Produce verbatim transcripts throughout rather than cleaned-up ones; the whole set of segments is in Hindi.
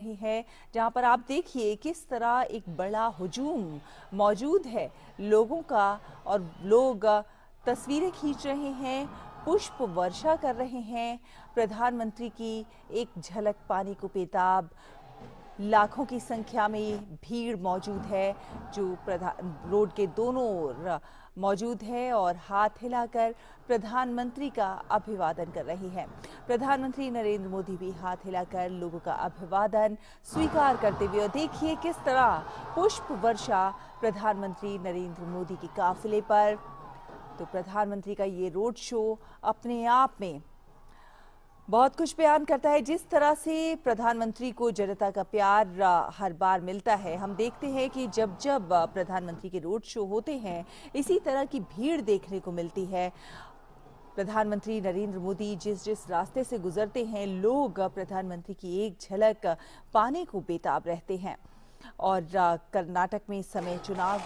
रही है, जहां पर आप देखिए किस तरह एक बड़ा हुजूम मौजूद है लोगों का, और लोग तस्वीरें खींच रहे हैं, पुष्प वर्षा कर रहे हैं। प्रधानमंत्री की एक झलक पाने को बेताब लाखों की संख्या में भीड़ मौजूद है जो प्रधान रोड के दोनों ओर मौजूद है और हाथ हिलाकर प्रधानमंत्री का अभिवादन कर रही है। प्रधानमंत्री नरेंद्र मोदी भी हाथ हिलाकर लोगों का अभिवादन स्वीकार करते हुए, और देखिए किस तरह पुष्प वर्षा प्रधानमंत्री नरेंद्र मोदी के काफिले पर। तो प्रधानमंत्री का ये रोड शो अपने आप में बहुत कुछ बयान करता है। जिस तरह से प्रधानमंत्री को जनता का प्यार हर बार मिलता है, हम देखते हैं कि जब जब प्रधानमंत्री के रोड शो होते हैं इसी तरह की भीड़ देखने को मिलती है। प्रधानमंत्री नरेंद्र मोदी जिस जिस रास्ते से गुजरते हैं, लोग प्रधानमंत्री की एक झलक पाने को बेताब रहते हैं। और कर्नाटक में इस समय चुनाव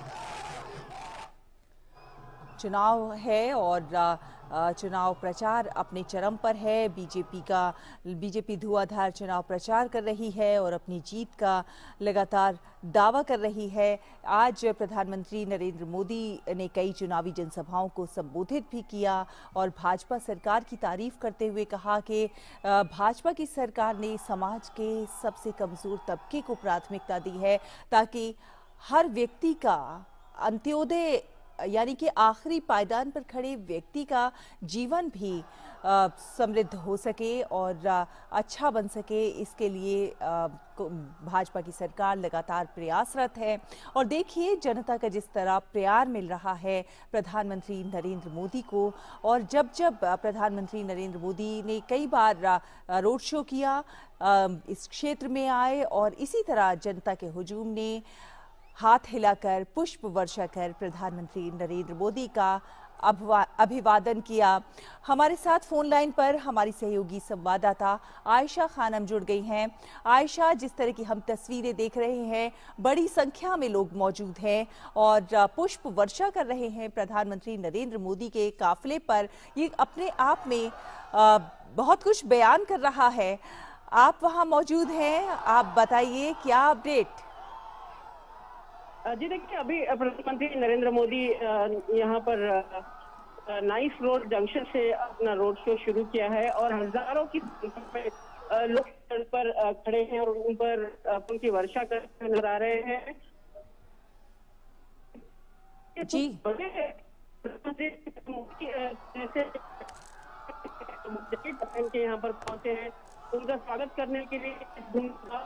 चुनाव है और चुनाव प्रचार अपने चरम पर है। बीजेपी का बीजेपी धुआंधार चुनाव प्रचार कर रही है और अपनी जीत का लगातार दावा कर रही है। आज प्रधानमंत्री नरेंद्र मोदी ने कई चुनावी जनसभाओं को संबोधित भी किया और भाजपा सरकार की तारीफ करते हुए कहा कि भाजपा की सरकार ने समाज के सबसे कमजोर तबके को प्राथमिकता दी है, ताकि हर व्यक्ति का अंत्योदय यानी कि आखिरी पायदान पर खड़े व्यक्ति का जीवन भी समृद्ध हो सके और आ, अच्छा बन सके। इसके लिए भाजपा की सरकार लगातार प्रयासरत है। और देखिए जनता का जिस तरह प्यार मिल रहा है प्रधानमंत्री नरेंद्र मोदी को। और जब जब प्रधानमंत्री नरेंद्र मोदी ने कई बार रोड शो किया, इस क्षेत्र में आए और इसी तरह जनता के हुजूम ने हाथ हिलाकर पुष्प वर्षा कर प्रधानमंत्री नरेंद्र मोदी का अभिवादन किया। हमारे साथ फोन लाइन पर हमारी सहयोगी संवाददाता आयशा खानम जुड़ गई हैं। आयशा, जिस तरह की हम तस्वीरें देख रहे हैं, बड़ी संख्या में लोग मौजूद हैं और पुष्प वर्षा कर रहे हैं प्रधानमंत्री नरेंद्र मोदी के काफिले पर। ये अपने आप में बहुत कुछ बयान कर रहा है। आप वहां मौजूद हैं, आप बताइए क्या अपडेट। जी देखिए, अभी प्रधानमंत्री नरेंद्र मोदी यहाँ पर नाइस रोड जंक्शन से अपना रोड शो शुरू किया है और हजारों की संख्या में लोग सड़क पर खड़े हैं और उन पर उनकी वर्षा करते नजर आ रहे हैं। जी के यहाँ पर पहुंचे हैं, उनका स्वागत करने के लिए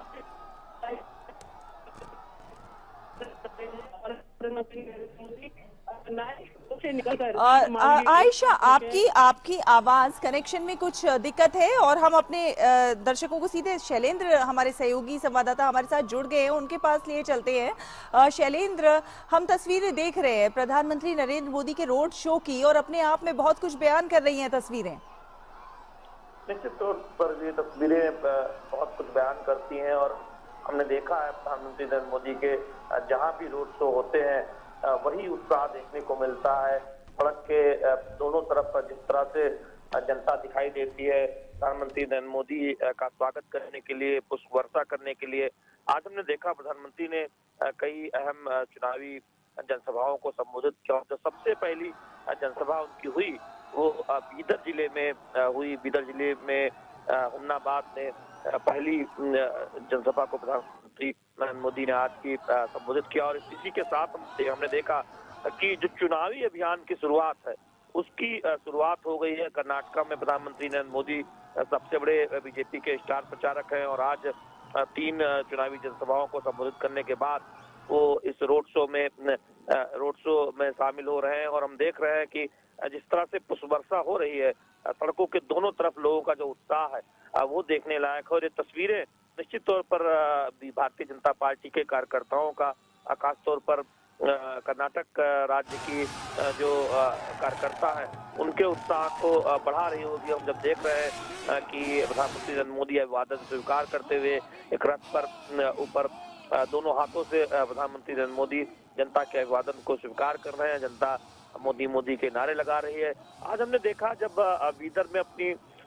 आयशा, आपकी आपकी आवाज कनेक्शन में कुछ दिक्कत है और हम अपने दर्शकों को सीधे शैलेंद्र, हमारे सहयोगी संवाददाता हमारे साथ जुड़ गए हैं, उनके पास लिए चलते हैं। शैलेंद्र, हम तस्वीरें देख रहे हैं प्रधानमंत्री नरेंद्र मोदी के रोड शो की और अपने आप में बहुत कुछ बयान कर रही हैं तस्वीरें। निश्चित तौर पर ये तस्वीरें बहुत कुछ बयान करती हैं और हमने देखा है प्रधानमंत्री नरेंद्र मोदी के जहां भी रोड शो होते हैं वही उत्साह देखने को मिलता है। सड़क के दोनों तरफ जिस तरह से जनता दिखाई देती है प्रधानमंत्री नरेंद्र मोदी का स्वागत करने के लिए, पुष्प वर्षा करने के लिए। आज हमने देखा प्रधानमंत्री ने कई अहम चुनावी जनसभाओं को संबोधित किया। जो सबसे पहली जनसभा उनकी हुई वो बीदर जिले में हुई। बीदर जिले में हुमनाबाद में पहली जनसभा को प्रधानमंत्री नरेंद्र मोदी ने आज की संबोधित किया। और इसी के साथ हमने देखा कि जो चुनावी अभियान की शुरुआत है उसकी शुरुआत हो गई है। कर्नाटक में प्रधानमंत्री नरेंद्र मोदी सबसे बड़े बीजेपी के स्टार प्रचारक हैं और आज तीन चुनावी जनसभाओं को संबोधित करने के बाद वो इस रोड शो में रोड शो में शामिल हो रहे हैं। और हम देख रहे हैं कि जिस तरह से पुष्प वर्षा हो रही है, सड़कों के दोनों तरफ लोगों का जो उत्साह है वो देखने लायक है। और ये तस्वीरें निश्चित तौर पर भारतीय जनता पार्टी के कार्यकर्ताओं का, खासतौर पर कर्नाटक राज्य की जो कार्यकर्ता है उनके उत्साह को बढ़ा रही होगी। हम जब देख रहे हैं कि प्रधानमंत्री नरेंद्र मोदी अभिवादन स्वीकार करते हुए एक रथ पर ऊपर दोनों हाथों से प्रधानमंत्री नरेंद्र मोदी जनता के अभिवादन को स्वीकार कर रहे हैं। जनता मोदी मोदी के नारे लगा रही है। आज हमने देखा जब बीदर में अपनी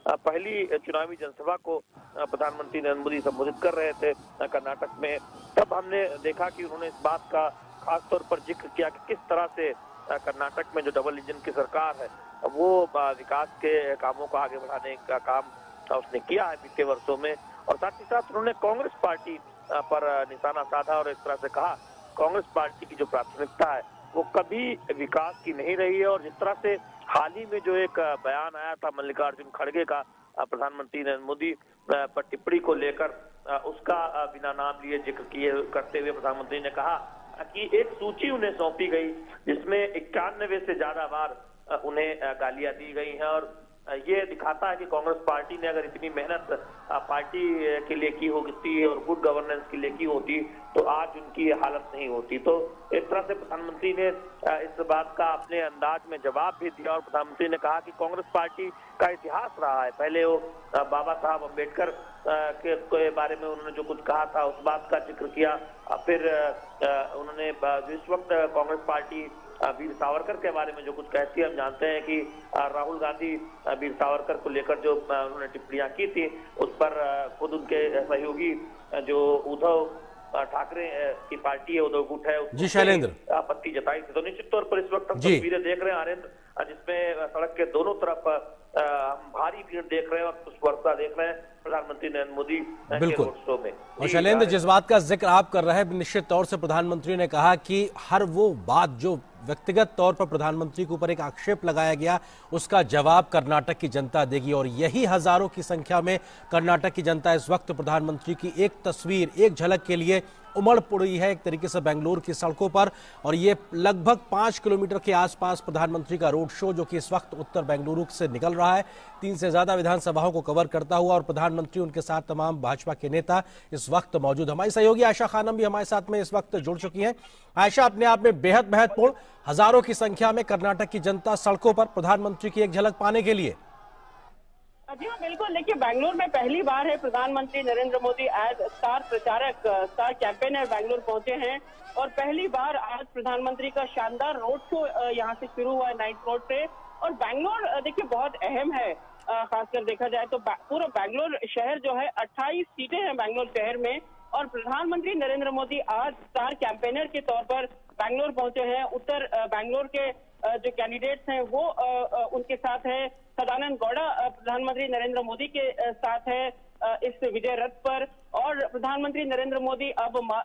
पहली चुनावी जनसभा को प्रधानमंत्री नरेंद्र मोदी संबोधित कर रहे थे कर्नाटक में, तब हमने देखा कि उन्होंने इस बात का खास तौर पर जिक्र किया कि किस तरह से कर्नाटक में जो डबल इंजन की सरकार है वो विकास के कामों को आगे बढ़ाने का काम उसने किया है बीते वर्षों में। और साथ ही साथ उन्होंने कांग्रेस पार्टी पर निशाना साधा और इस तरह से कहा कांग्रेस पार्टी की जो प्राथमिकता है वो कभी विकास की नहीं रही है। और जिस तरह से हाल ही में जो एक बयान आया था मल्लिकार्जुन खड़गे का प्रधानमंत्री नरेंद्र मोदी पर टिप्पणी को लेकर, उसका बिना नाम लिए जिक्र किए करते हुए प्रधानमंत्री ने कहा कि एक सूची उन्हें सौंपी गई जिसमें इक्यानवे से ज्यादा बार उन्हें गालियां दी गई हैं। और ये दिखाता है कि कांग्रेस पार्टी ने अगर इतनी मेहनत पार्टी के लिए की होती और गुड गवर्नेंस के लिए की होती तो आज उनकी हालत नहीं होती। तो इस तरह से प्रधानमंत्री ने इस बात का अपने अंदाज में जवाब भी दिया और प्रधानमंत्री ने कहा कि कांग्रेस पार्टी का इतिहास रहा है। पहले वो बाबा साहब अम्बेडकर के बारे में उन्होंने जो कुछ कहा था उस बात का जिक्र किया, फिर उन्होंने जिस वक्त कांग्रेस पार्टी वीर सावरकर के बारे में जो कुछ कहती है, हम जानते हैं कि राहुल गांधी वीर सावरकर को लेकर जो उन्होंने टिप्पणियां की थी उस पर खुद उनके सहयोगी जो उद्धव ठाकरे की पार्टी है, उद्धव गुट है, जी शैलेंद्र, आपत्ति जताई थी। तो निश्चित तौर पर इस वक्त हम तस्वीरें देख रहे हैं आनंद, जिसमें सड़क के दोनों तरफ हम भारी भीड़ देख रहे हैं और पुष्प वर्षा देख रहे हैं प्रधानमंत्री नरेंद्र मोदी के रोड शो में। और शैलेंद्र, जिस बात का जिक्र आप कर रहे हैं, निश्चित तौर से प्रधानमंत्री ने कहा कि हर वो बात जो व्यक्तिगत तौर पर प्रधानमंत्री के ऊपर एक आक्षेप लगाया गया उसका जवाब कर्नाटक की जनता देगी। और यही हजारों की संख्या में कर्नाटक की जनता इस वक्त प्रधानमंत्री की एक तस्वीर, एक झलक के लिए उमड़ पड़ी है एक तरीके से बेंगलुरु की सड़कों पर। और ये लगभग पांच किलोमीटर के आसपास प्रधानमंत्री का रोड शो जो कि इस वक्त उत्तर बेंगलुरु से निकल रहा है, तीन से ज्यादा विधानसभाओं को कवर करता हुआ, और प्रधानमंत्री उनके साथ तमाम भाजपा के नेता इस वक्त मौजूद। हमारी सहयोगी आयशा खानम भी हमारे साथ में इस वक्त जुड़ चुकी हैं। आयशा, अपने आप में बेहद महत्वपूर्ण, हजारों की संख्या में कर्नाटक की जनता सड़कों पर प्रधानमंत्री की एक झलक पाने के लिए। जी हाँ, बिल्कुल। देखिए, बेंगलुरु में पहली बार है प्रधानमंत्री नरेंद्र मोदी एज स्टार प्रचारक, स्टार कैंपेनर बेंगलुरु पहुंचे हैं और पहली बार आज प्रधानमंत्री का शानदार रोड शो यहां से शुरू हुआ है नाइट रोड से। और बेंगलुरु देखिए बहुत अहम है, खासकर देखा जाए तो पूरा बेंगलुरु शहर जो है अट्ठाईस सीटें हैं बेंगलुरु शहर में, और प्रधानमंत्री नरेंद्र मोदी आज स्टार कैंपेनर के तौर पर बेंगलुरु पहुंचे हैं। उत्तर बेंगलुरु के जो कैंडिडेट्स हैं वो उनके साथ है, सदानंद गौड़ा प्रधानमंत्री नरेंद्र मोदी के साथ है इस विजय रथ पर। और प्रधानमंत्री नरेंद्र मोदी अब मा,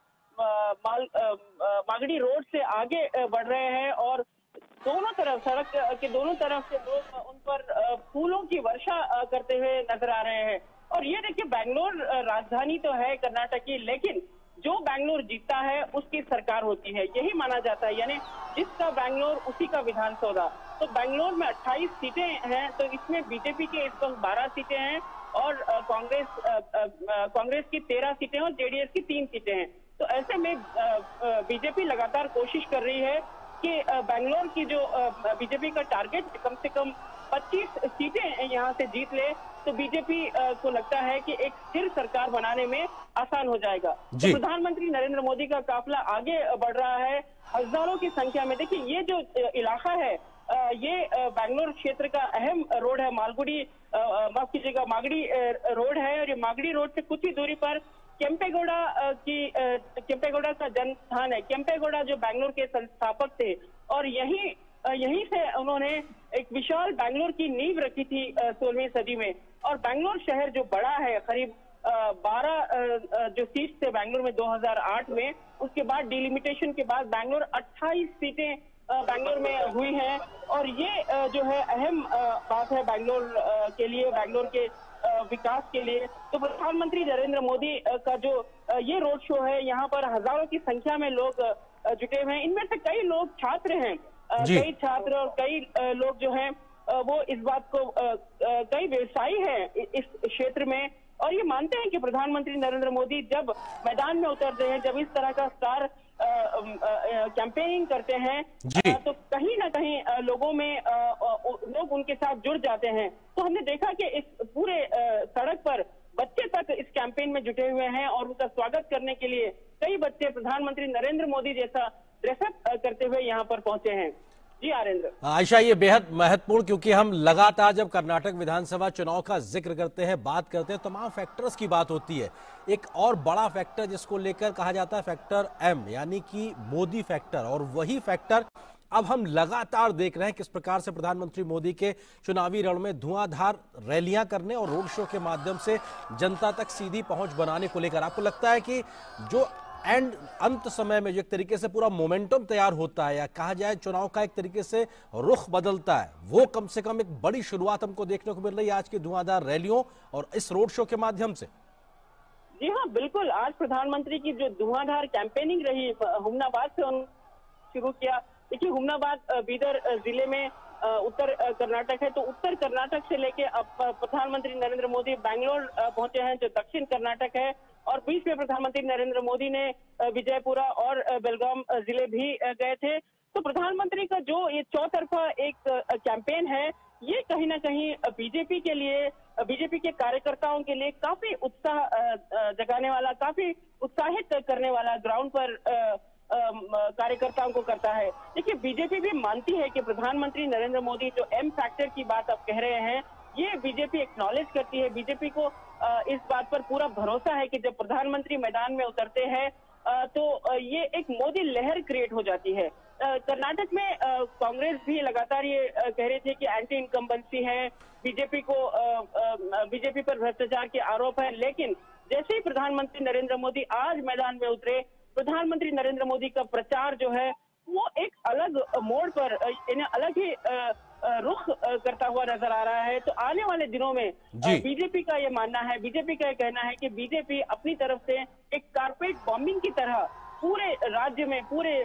माल, मागड़ी रोड से आगे बढ़ रहे हैं और दोनों तरफ, सड़क के दोनों तरफ से लोग उन पर फूलों की वर्षा करते हुए नजर आ रहे हैं। और ये देखिए, बेंगलुरु राजधानी तो है कर्नाटक की, लेकिन जो बेंगलुरु जीतता है उसकी सरकार होती है, यही माना जाता है। यानी जिसका बेंगलुरु उसी का विधान सौदा। तो बेंगलुरु में अट्ठाईस सीटें हैं, तो इसमें बीजेपी के इस वक्त बारह सीटें हैं और कांग्रेस कांग्रेस की तेरह सीटें और जेडीएस की तीन सीटें हैं। तो ऐसे में बीजेपी लगातार कोशिश कर रही है कि बेंगलुरु की जो बीजेपी का टारगेट कम से कम पच्चीस सीटें यहां से जीत ले, तो बीजेपी को लगता है कि एक स्थिर सरकार बनाने में आसान हो जाएगा। तो प्रधानमंत्री नरेंद्र मोदी का काफिला आगे बढ़ रहा है हजारों की संख्या में। देखिए, ये जो इलाका है ये बेंगलुरु क्षेत्र का अहम रोड है, मालगुडी माफ कीजिएगा मागड़ी रोड है, और ये मागड़ी रोड से कुछ ही दूरी पर केम्पेगौड़ा की केम्पेगौड़ा का जन्म स्थान है। केम्पेगौड़ा जो बेंगलुरु के संस्थापक थे और यही यहीं से उन्होंने एक विशाल बेंगलुरु की नींव रखी थी सोलहवीं सदी में। और बेंगलुरु शहर जो बड़ा है, करीब बारह जो सीट थे बेंगलुरु में दो हज़ार आठ में, उसके बाद डिलिमिटेशन के बाद बेंगलुरु अट्ठाईस सीटें बेंगलुरु में हुई हैं। और ये जो है अहम बात है बेंगलुरु के लिए, बेंगलुरु के विकास के लिए। तो प्रधानमंत्री नरेंद्र मोदी का जो ये रोड शो है, यहाँ पर हजारों की संख्या में लोग जुटे हुए हैं। इनमें से कई लोग छात्र हैं, कई छात्र और कई लोग जो हैं वो इस बात को, कई व्यवसायी हैं इस क्षेत्र में, और ये मानते हैं कि प्रधानमंत्री नरेंद्र मोदी जब मैदान में उतरते हैं, जब इस तरह का स्टार कैंपेनिंग करते हैं, तो कहीं ना कहीं लोगों में लोग उनके साथ जुड़ जाते हैं। तो हमने देखा कि इस पूरे सड़क पर बच्चे तक इस कैंपेन में जुटे हुए हैं और उनका स्वागत करने के लिए कई बच्चे प्रधानमंत्री नरेंद्र मोदी जैसा ड्रेसअप करते हुए यहाँ पर पहुंचे हैं। जी आरेंद्र। आयशा, ये बेहद महत्वपूर्ण, क्योंकि हम लगातार जब कर्नाटक विधानसभा चुनाव का जिक्र करते हैं, बात करते हैं, तमाम फैक्टर्स की बात होती है। एक और बड़ा फैक्टर जिसको लेकर कहा जाता है फैक्टर एम, यानी कि मोदी फैक्टर, और वही फैक्टर अब हम लगातार देख रहे हैं किस प्रकार से प्रधानमंत्री मोदी के चुनावी रण में धुआंधार रैलियां करने और रोड शो के माध्यम से जनता तक सीधी पहुंच बनाने को लेकर आपको लगता है कि जो एंड अंत समय में जो एक तरीके से पूरा मोमेंटम तैयार होता है, या कहा जाए चुनाव का एक तरीके से रुख बदलता है, वो कम से कम एक बड़ी शुरुआत हमको देखने को मिल रही है आज की धुआंधार रैलियों और इस रोड शो के माध्यम से? जी हाँ, बिल्कुल। आज प्रधानमंत्री की जो धुआंधार कैंपेनिंग रही, हुमनाबाद से उन्होंने शुरू किया। देखिए, हुमनाबाद बीदर जिले में उत्तर कर्नाटक है, तो उत्तर कर्नाटक से लेके अब प्रधानमंत्री नरेंद्र मोदी बैंगलोर पहुंचे हैं, जो दक्षिण कर्नाटक है, और बीच में प्रधानमंत्री नरेंद्र मोदी ने विजयपुरा और बेलगाम जिले भी गए थे। तो प्रधानमंत्री का जो ये चौतरफा एक कैंपेन है, ये कहीं ना कहीं बीजेपी के लिए, बीजेपी के कार्यकर्ताओं के लिए काफी उत्साह जगाने वाला, काफी उत्साहित करने वाला, ग्राउंड पर कार्यकर्ताओं को करता है। देखिए, बीजेपी भी मानती है कि प्रधानमंत्री नरेंद्र मोदी जो एम फैक्टर की बात आप कह रहे हैं, ये बीजेपी एक्नॉलेज करती है। बीजेपी को इस बात पर पूरा भरोसा है कि जब प्रधानमंत्री मैदान में उतरते हैं तो ये एक मोदी लहर क्रिएट हो जाती है। कर्नाटक में कांग्रेस भी लगातार ये कह रही थी कि एंटी इनकम्बेंसी है, बीजेपी को बीजेपी पर भ्रष्टाचार के आरोप है, लेकिन जैसे ही प्रधानमंत्री नरेंद्र मोदी आज मैदान में उतरे, प्रधानमंत्री नरेंद्र मोदी का प्रचार जो है वो एक अलग मोड़ पर, इन्हें अलग ही रुख करता हुआ नजर आ रहा है। तो आने वाले दिनों में बीजेपी का ये मानना है, बीजेपी का ये कहना है कि बीजेपी अपनी तरफ से एक कारपेट बॉम्बिंग की तरह पूरे राज्य में, पूरे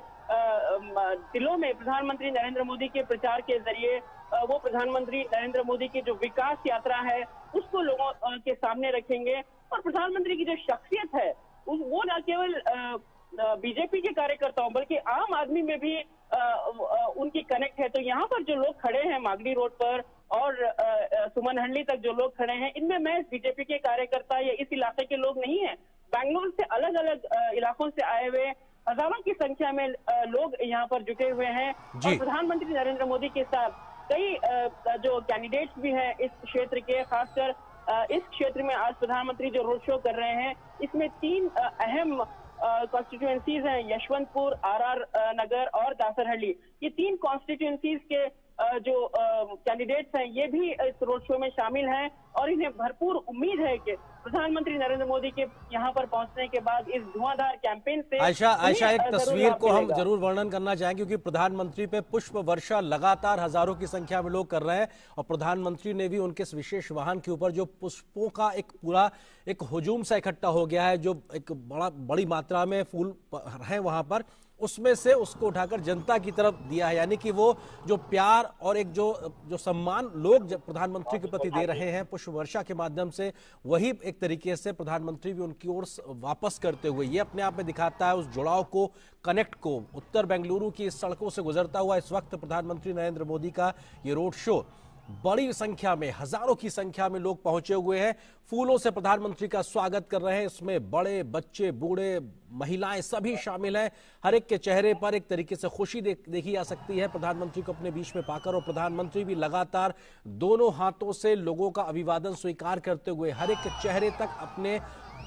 जिलों में प्रधानमंत्री नरेंद्र मोदी के प्रचार के जरिए वो प्रधानमंत्री नरेंद्र मोदी की जो विकास यात्रा है उसको लोगों के सामने रखेंगे। और प्रधानमंत्री की जो शख्सियत है वो न केवल बीजेपी के कार्यकर्ताओं बल्कि आम आदमी में भी आ, आ, उनकी कनेक्ट है। तो यहाँ पर जो लोग खड़े हैं मागडी रोड पर और सुमनहल्ली तक जो लोग खड़े हैं, इनमें मैं बीजेपी के कार्यकर्ता या इस इलाके के लोग नहीं हैं। बैंगलोर से अलग अलग इलाकों से आए हुए हजारों की संख्या में लोग यहाँ पर जुटे हुए हैं और प्रधानमंत्री नरेंद्र मोदी के साथ कई जो कैंडिडेट्स भी हैं इस क्षेत्र के, खासकर इस क्षेत्र में आज प्रधानमंत्री जो रोड शो कर रहे हैं, इसमें तीन अहम कॉन्स्टिट्यूएंसीज हैं, यशवंतपुर, आरआर नगर और दासरहल्ली। ये तीन कॉन्स्टिट्यूएंसीज के जो कैंडिडेट्स हैं ये भी इस रोड शो में शामिल हैं और इन्हें भरपूर उम्मीद है कि प्रधानमंत्री नरेंद्र मोदी के यहाँ पर पहुंचने के बाद इस धुआंधार कैंपेन से आयशा आयशा एक तस्वीर को हम जरूर वर्णन करना चाहेंगे, क्योंकि प्रधानमंत्री पे पुष्प वर्षा लगातार हजारों की संख्या में लोग कर रहे हैं और प्रधानमंत्री ने भी उनके इस विशेष वाहन के ऊपर जो पुष्पों का एक पूरा एक हुजूम सा इकट्ठा हो गया है, जो एक बड़ा बड़ी मात्रा में फूल है वहां पर, उसमें से उसको उठाकर जनता की तरफ दिया है। यानी कि वो जो प्यार और एक जो जो सम्मान लोग प्रधानमंत्री के प्रति दे रहे हैं पुष्प वर्षा के माध्यम से, वही एक तरीके से प्रधानमंत्री भी उनकी ओर वापस करते हुए ये अपने आप में दिखाता है उस जुड़ाव को, कनेक्ट को। उत्तर बेंगलुरु की सड़कों से गुजरता हुआ इस वक्त प्रधानमंत्री नरेंद्र मोदी का ये रोड शो, बड़ी संख्या में, हजारों की संख्या में लोग पहुंचे हुए हैं, फूलों से प्रधानमंत्री का स्वागत कर रहे हैं। इसमें बड़े, बच्चे, बूढ़े, महिलाएं सभी शामिल हैं। हर एक के चेहरे पर एक तरीके से खुशी देख, देखी जा सकती है प्रधानमंत्री को अपने बीच में पाकर, और प्रधानमंत्री भी लगातार दोनों हाथों से लोगों का अभिवादन स्वीकार करते हुए हर एक के चेहरे तक अपने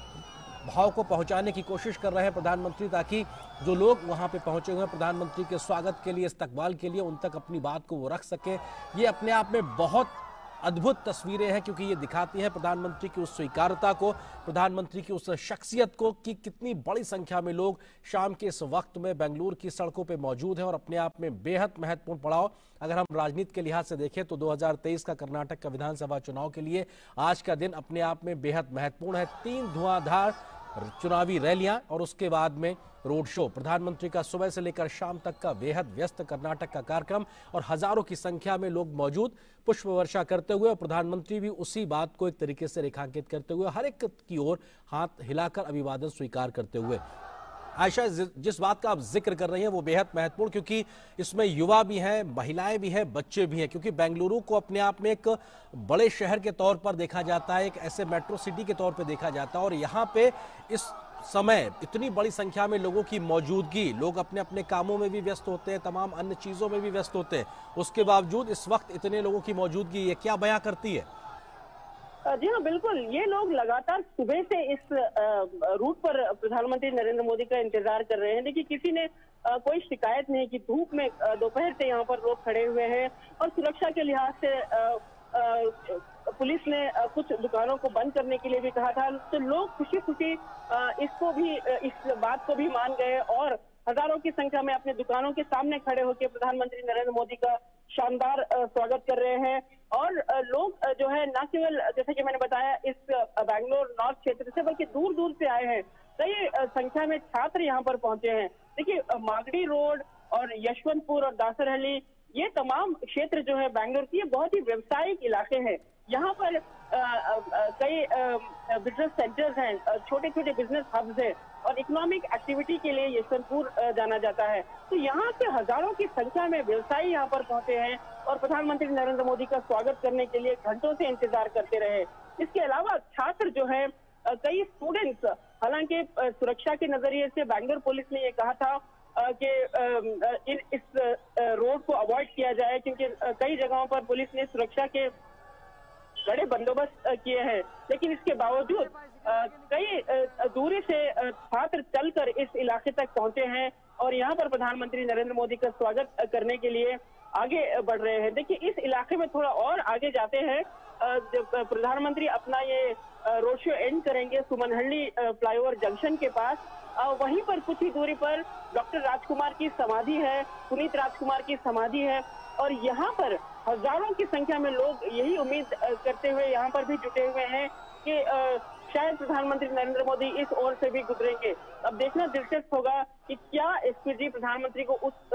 भाव को पहुंचाने की कोशिश कर रहे हैं प्रधानमंत्री, ताकि जो लोग वहां पे पहुंचे हुए हैं प्रधानमंत्री के स्वागत के लिए, इस्तकबाल के लिए, उन तक अपनी बात को वो रख सके। ये अपने आप में बहुत अद्भुत तस्वीरें हैं, क्योंकि ये दिखाती हैं प्रधानमंत्री की उस स्वीकारता को, प्रधानमंत्री की उस शख्सियत को, कि कितनी बड़ी संख्या में लोग शाम के इस वक्त में बेंगलुरु की सड़कों पे मौजूद हैं। और अपने आप में बेहद महत्वपूर्ण पड़ाव अगर हम राजनीति के लिहाज से देखें तो दो हज़ार तेईस का कर्नाटक का विधानसभा चुनाव के लिए आज का दिन अपने आप में बेहद महत्वपूर्ण है। तीन धुआंधार चुनावी रैलियां और उसके बाद में रोड शो, प्रधानमंत्री का सुबह से लेकर शाम तक का बेहद व्यस्त कर्नाटक का कार्यक्रम और हजारों की संख्या में लोग मौजूद पुष्प वर्षा करते हुए, और प्रधानमंत्री भी उसी बात को एक तरीके से रेखांकित करते हुए हर एक की ओर हाथ हिलाकर अभिवादन स्वीकार करते हुए। आयशा, जिस बात का आप जिक्र कर रही हैं वो बेहद महत्वपूर्ण, क्योंकि इसमें युवा भी हैं, महिलाएं भी हैं, बच्चे भी हैं, क्योंकि बेंगलुरु को अपने आप में एक बड़े शहर के तौर पर देखा जाता है, एक ऐसे मेट्रो सिटी के तौर पर देखा जाता है, और यहाँ पे इस समय इतनी बड़ी संख्या में लोगों की मौजूदगी, लोग अपने अपने कामों में भी व्यस्त होते हैं, तमाम अन्य चीजों में भी व्यस्त होते हैं, उसके बावजूद इस वक्त इतने लोगों की मौजूदगी ये क्या बयां करती है? जी हाँ, बिल्कुल। ये लोग लगातार सुबह से इस रूट पर प्रधानमंत्री नरेंद्र मोदी का इंतजार कर रहे हैं। देखिए, किसी ने कोई शिकायत नहीं की। धूप में दोपहर से यहाँ पर लोग खड़े हुए हैं और सुरक्षा के लिहाज से पुलिस ने कुछ दुकानों को बंद करने के लिए भी कहा था, तो लोग खुशी खुशी इसको भी इस बात को भी मान गए और हजारों की संख्या में अपने दुकानों के सामने खड़े होकर प्रधानमंत्री नरेंद्र मोदी का शानदार स्वागत कर रहे हैं। और लोग जो है न केवल, जैसे कि मैंने बताया, इस बैंगलोर नॉर्थ क्षेत्र से, बल्कि दूर दूर से आए हैं। कई संख्या में छात्र यहाँ पर पहुंचे हैं। देखिए, मागडी रोड और यशवंतपुर और दासरहली, ये तमाम क्षेत्र जो है बैंगलोर की, ये बहुत ही व्यावसायिक इलाके हैं। यहाँ पर आ, आ, कई बिजनेस सेंटर्स हैं, छोटे छोटे बिजनेस हब्स हैं और इकोनॉमिक एक्टिविटी के लिए यशवंतपुर जाना जाता है। तो यहाँ से हजारों की संख्या में व्यवसायी यहाँ पर पहुंचे हैं और प्रधानमंत्री नरेंद्र मोदी का स्वागत करने के लिए घंटों से इंतजार करते रहे। इसके अलावा छात्र जो है, कई स्टूडेंट्स, हालांकि सुरक्षा के नजरिए से बैंगलोर पुलिस ने ये कहा था कि इस रोड को अवॉइड किया जाए, क्योंकि कई जगहों पर पुलिस ने सुरक्षा के बड़े बंदोबस्त किए हैं, लेकिन इसके बावजूद कई दूरी से छात्र चलकर इस इलाके तक पहुंचे हैं और यहाँ पर प्रधानमंत्री नरेंद्र मोदी का स्वागत करने के लिए आगे बढ़ रहे हैं। देखिए, इस इलाके में थोड़ा और आगे जाते हैं, प्रधानमंत्री अपना ये रोड शो एंड करेंगे सुमनहल्ली फ्लाईओवर जंक्शन के पास। वहीं पर कुछ ही दूरी पर डॉक्टर राजकुमार की समाधि है, पुनीत राजकुमार की समाधि है और यहाँ पर हजारों की संख्या में लोग यही उम्मीद करते हुए यहाँ पर भी जुटे हुए हैं कि शायद प्रधानमंत्री नरेंद्र मोदी इस ओर से भी गुजरेंगे। अब देखना दिलचस्प होगा कि क्या एसपीजी प्रधानमंत्री को उस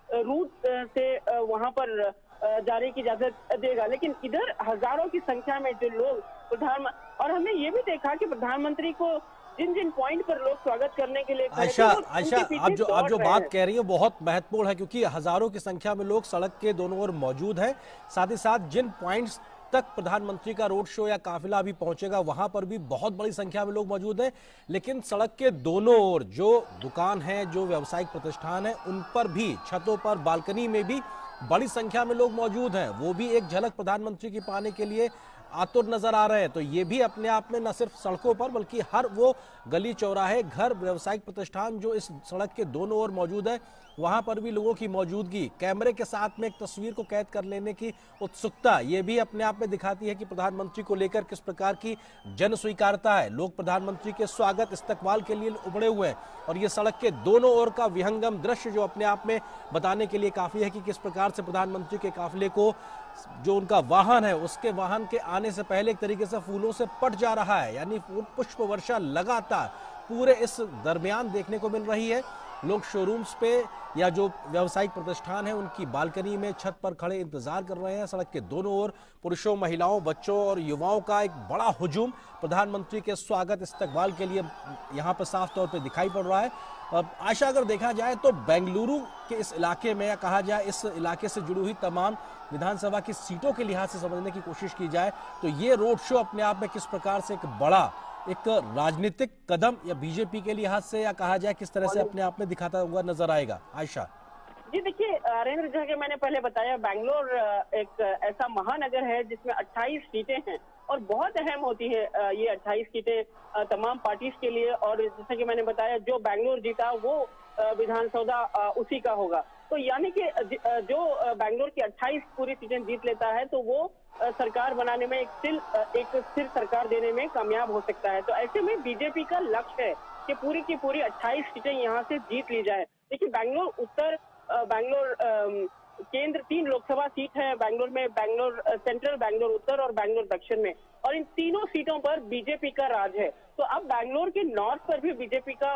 रूट से वहां पर जाने की इजाजत देगा। लेकिन इधर हजारों की संख्या में जो लोग प्रधान और हमने ये भी देखा कि प्रधानमंत्री को जिन जिन पॉइंट पर लोग स्वागत करने के लिए आयशा आयशा आप जो आप जो बात कह रही है बहुत महत्वपूर्ण है, क्योंकि हजारों की संख्या में लोग सड़क के दोनों ओर मौजूद हैं। साथ ही साथ जिन पॉइंट्स तक प्रधानमंत्री का रोड शो या काफिला अभी पहुंचेगा वहां पर भी बहुत बड़ी संख्या में लोग मौजूद हैं, लेकिन सड़क के दोनों ओर जो दुकान है, जो व्यावसायिक प्रतिष्ठान है, उन पर भी, छतों पर, बालकनी में भी बड़ी संख्या में लोग मौजूद हैं। वो भी एक झलक प्रधानमंत्री की पाने के लिए आतुर नजर आ रहे हैं। तो ये भी अपने आप में न सिर्फ सड़कों पर बल्कि हर वो गली, चौराहे, घर, व्यावसायिक प्रतिष्ठान जो इस सड़क के दोनों ओर मौजूद है, वहां पर भी लोगों की मौजूदगी, कैमरे के साथ में एक तस्वीर को कैद कर लेने की उत्सुकता, ये भी अपने आप में दिखाती है कि प्रधानमंत्री को लेकर किस प्रकार की जन स्वीकारता है। लोग प्रधानमंत्री के स्वागत, इस्तकबाल के लिए उमड़े हुए हैं और ये सड़क के दोनों ओर का विहंगम दृश्य जो अपने आप में बताने के लिए काफी है कि किस प्रकार से प्रधानमंत्री के काफिले को, जो उनका वाहन है, उसके वाहन के आने से पहले एक तरीके से फूलों से पट जा रहा है, यानी पुष्प वर्षा लगातार पूरे इस दरमियान देखने को मिल रही है। लोग शोरूम्स पे या जो व्यावसायिक प्रतिष्ठान है उनकी बालकनी में, छत पर खड़े इंतजार कर रहे हैं। सड़क के दोनों ओर पुरुषों, महिलाओं, बच्चों और युवाओं का एक बड़ा हुजूम प्रधानमंत्री के स्वागत, इस्तकबाल के लिए यहाँ पर साफ तौर पे दिखाई पड़ रहा है। आशा, अगर देखा जाए तो बेंगलुरु के इस इलाके में, या कहा जाए इस इलाके से जुड़ी हुई तमाम विधानसभा की सीटों के लिहाज से समझने की कोशिश की जाए तो ये रोड शो अपने आप में किस प्रकार से एक बड़ा एक राजनीतिक कदम या बीजेपी के लिहाज से, या कहा जाए किस तरह से अपने आप में दिखाता हुआ नजर आएगा। आयशा जी, देखिए नरेंद्र, जैसा कि मैंने पहले बताया, बैंगलोर एक ऐसा महानगर है जिसमें अट्ठाईस सीटें हैं और बहुत अहम होती है ये अट्ठाईस सीटें तमाम पार्टीज के लिए। और जैसा कि मैंने बताया, जो बैंगलोर जीता वो विधानसभा उसी का होगा। तो यानी कि जो बैंगलोर की अट्ठाईस पूरी सीटें जीत लेता है तो वो सरकार बनाने में, एक स्थिर एक स्थिर सरकार देने में कामयाब हो सकता है। तो ऐसे में बीजेपी का लक्ष्य है कि पूरी की पूरी अट्ठाईस सीटें यहाँ से जीत ली जाए। देखिए, बैंगलोर उत्तर, बैंगलोर केंद्र, तीन लोकसभा सीट है बैंगलोर में, बैंगलोर सेंट्रल, बैंगलोर उत्तर और बैंगलोर दक्षिण में, और इन तीनों सीटों पर बीजेपी का राज है। तो अब बैंगलोर के नॉर्थ पर भी बीजेपी का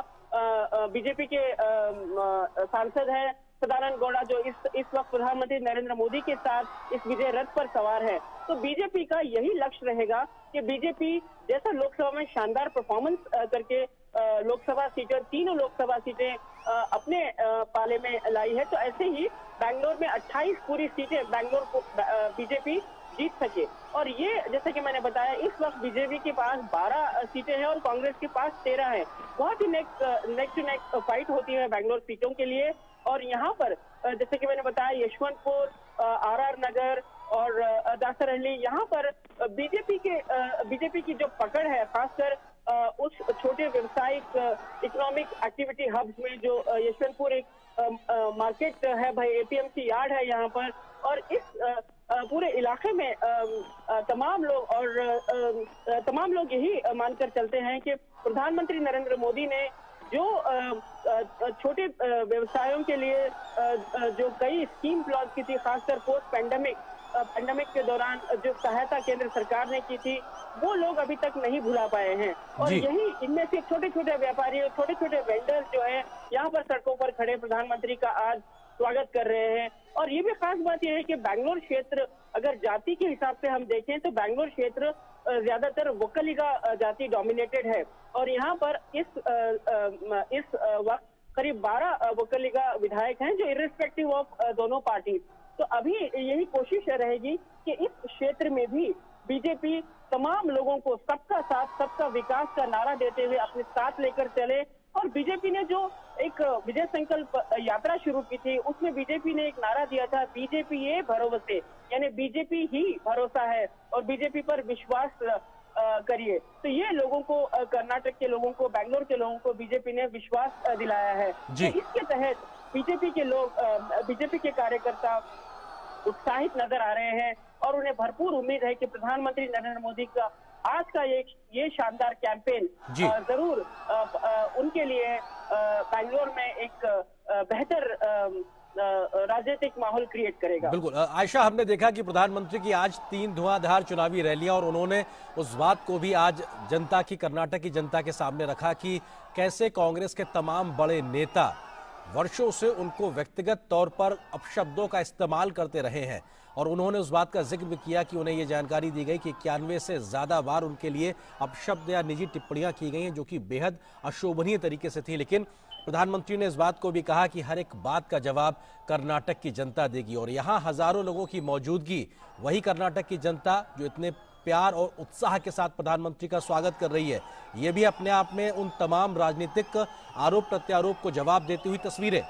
बीजेपी के सांसद है सदानंद गौड़ा, जो इस इस वक्त प्रधानमंत्री नरेंद्र मोदी के साथ इस विजय रथ पर सवार है। तो बीजेपी का यही लक्ष्य रहेगा कि बीजेपी जैसा लोकसभा में शानदार परफॉर्मेंस करके लोकसभा सीटें, तीनों लोकसभा सीटें अपने पाले में लाई है, तो ऐसे ही बैंगलोर में अट्ठाईस पूरी सीटें बैंगलोर को बीजेपी जीत सके। और ये जैसे कि मैंने बताया, इस वक्त बीजेपी के पास बारह सीटें हैं और कांग्रेस के पास तेरह हैं। बहुत ही नेक नेक टू नेक फाइट होती है बैंगलोर सीटों के लिए। और यहाँ पर जैसे कि मैंने बताया, यशवंतपुर, आर आर नगर और दासरहल्ली, यहाँ पर बीजेपी के बीजेपी की जो पकड़ है, खासकर उस छोटे व्यवसायिक इकोनॉमिक एक्टिविटी हब्स में, जो यशवंतपुर एक मार्केट है भाई, एपीएमसी यार्ड है यहाँ पर, और इस पूरे इलाके में तमाम लोग और तमाम लोग यही मानकर चलते हैं कि प्रधानमंत्री नरेंद्र मोदी ने जो छोटे व्यवसायों के लिए जो कई स्कीम लॉन्च की थी, खासकर पोस्ट पैंडेमिक पैंडेमिक के दौरान जो सहायता केंद्र सरकार ने की थी, वो लोग अभी तक नहीं भुला पाए हैं। और यही इनमें से छोटे छोटे व्यापारी, छोटे छोटे वेंडर्स जो है, यहाँ पर सड़कों पर खड़े प्रधानमंत्री का आज स्वागत कर रहे हैं। और ये भी खास बात यह है कि बैंगलोर क्षेत्र, अगर जाति के हिसाब से हम देखें तो बैंगलोर क्षेत्र ज्यादातर वोकलिगा जाति डोमिनेटेड है। और यहाँ पर इस इस वक्त करीब बारह वोकलिगा विधायक हैं, जो इर्रिस्पेक्टिव ऑफ दोनों पार्टी। तो अभी यही कोशिश रहेगी कि इस क्षेत्र में भी बीजेपी तमाम लोगों को सबका साथ सबका विकास का नारा देते हुए अपने साथ लेकर चले। और बीजेपी ने जो एक विजय संकल्प यात्रा शुरू की थी, उसमें बीजेपी ने एक नारा दिया था, बीजेपी ये भरोसे, यानी बीजेपी ही भरोसा है और बीजेपी पर विश्वास करिए। तो ये लोगों को, कर्नाटक के लोगों को, बैंगलोर के लोगों को बीजेपी ने विश्वास दिलाया है। तो इसके तहत बीजेपी के लोग, बीजेपी के कार्यकर्ता उत्साहित नजर आ रहे हैं और उन्हें भरपूर उम्मीद है कि प्रधानमंत्री नरेंद्र मोदी का आज का ये ये शानदार कैंपेन जरूर उनके लिए बैंगलोर में एक बेहतर राजनीतिक माहौल क्रिएट करेगा। बिल्कुल आयशा, हमने देखा कि प्रधानमंत्री की आज तीन धुआंधार चुनावी रैलियां, और उन्होंने उस बात को भी आज जनता की, कर्नाटक की जनता के सामने रखा कि कैसे कांग्रेस के तमाम बड़े नेता वर्षों से उनको व्यक्तिगत तौर पर अपशब्दों का इस्तेमाल करते रहे हैं। और उन्होंने उस बात का जिक्र भी किया कि उन्हें ये जानकारी दी गई कि इक्यानवे से ज्यादा बार उनके लिए अपशब्द या निजी टिप्पणियां की गई हैं, जो कि बेहद अशोभनीय तरीके से थी। लेकिन प्रधानमंत्री ने इस बात को भी कहा कि हर एक बात का जवाब कर्नाटक की जनता देगी। और यहाँ हजारों लोगों की मौजूदगी, वही कर्नाटक की जनता जो इतने प्यार और उत्साह के साथ प्रधानमंत्री का स्वागत कर रही है, ये भी अपने आप में उन तमाम राजनीतिक आरोप प्रत्यारोप को जवाब देती हुई तस्वीरें।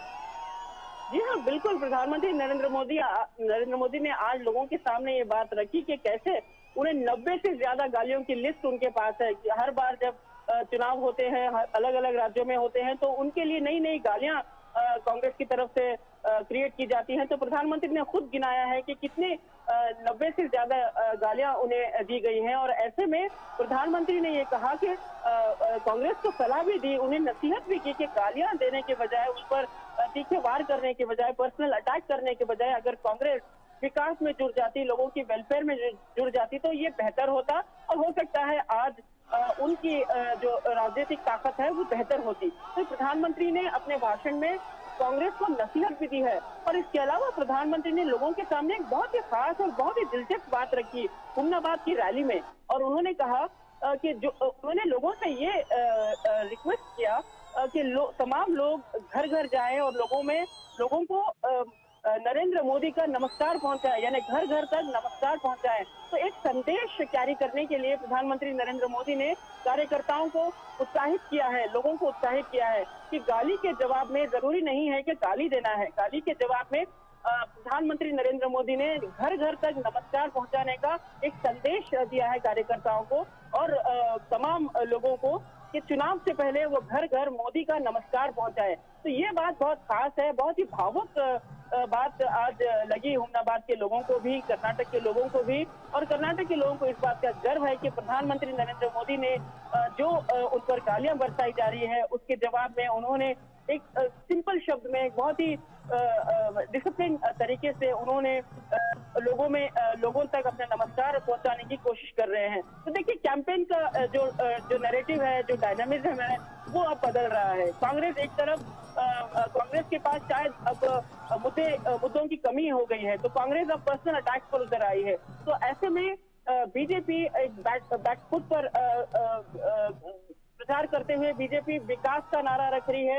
जी हाँ, बिल्कुल। प्रधानमंत्री नरेंद्र मोदी नरेंद्र मोदी ने आज लोगों के सामने ये बात रखी कि कैसे उन्हें नब्बे से ज्यादा गालियों की लिस्ट उनके पास है। कि हर बार जब चुनाव होते हैं, अलग अलग राज्यों में होते हैं, तो उनके लिए नई नई गालियां कांग्रेस की तरफ से क्रिएट की जाती हैं। तो प्रधानमंत्री ने खुद गिनाया है कि कितने नब्बे से ज्यादा गालियां उन्हें दी गई हैं। और ऐसे में प्रधानमंत्री ने ये कहा कि कांग्रेस को सलाह भी दी, उन्हें नसीहत भी की कि गालियां देने के बजाय, उस पर तीखे वार करने के बजाय, पर्सनल अटैक करने के बजाय, अगर कांग्रेस विकास में जुड़ जाती, लोगों की वेलफेयर में जुड़ जाती, तो ये बेहतर होता। और हो सकता है आज उनकी जो राजनीतिक ताकत है वो बेहतर होती। तो प्रधानमंत्री ने अपने भाषण में कांग्रेस को नसीहत भी दी है। और इसके अलावा प्रधानमंत्री ने लोगों के सामने एक बहुत ही खास और बहुत ही दिलचस्प बात रखी हुमनाबाद की रैली में। और उन्होंने कहा कि जो उन्होंने लोगों से ये रिक्वेस्ट किया कि लो, तमाम लोग घर घर जाएं और लोगों में लोगों को नरेंद्र मोदी का नमस्कार पहुंचाए, यानी घर घर तक नमस्कार पहुंचाए। तो एक संदेश कैरी करने के लिए प्रधानमंत्री नरेंद्र मोदी ने कार्यकर्ताओं को उत्साहित किया है, लोगों को उत्साहित किया है कि गाली के जवाब में जरूरी नहीं है कि गाली देना है। गाली के जवाब में प्रधानमंत्री नरेंद्र मोदी ने घर घर तक नमस्कार पहुंचाने का एक संदेश दिया है कार्यकर्ताओं को और तमाम लोगों को कि चुनाव से पहले वो घर घर मोदी का नमस्कार पहुंचाए। तो ये बात बहुत खास है, बहुत ही भावुक बात आज लगी हुमनाबाद के लोगों को भी, कर्नाटक के लोगों को भी। और कर्नाटक के लोगों को इस बात का गर्व है कि प्रधानमंत्री नरेंद्र मोदी ने जो उन पर गालियां बरसाई जा रही है, उसके जवाब में उन्होंने एक सिंपल शब्द में, एक बहुत ही डिसिप्लिन तरीके से उन्होंने लोगों में लोगों तक अपने नमस्कार पहुंचाने की कोशिश कर रहे हैं। तो देखिए, कैंपेन का जो जो नैरेटिव है, जो डायनामिज्म है, वो अब बदल रहा है। कांग्रेस एक तरफ, कांग्रेस के पास शायद अब मुद्दे मुद्दों की कमी हो गई है, तो कांग्रेस अब पर्सनल अटैक पर उतर आई है। तो ऐसे में बीजेपी एक बैक बैकफुट पर प्रचार करते हुए बीजेपी विकास का नारा रख रही है,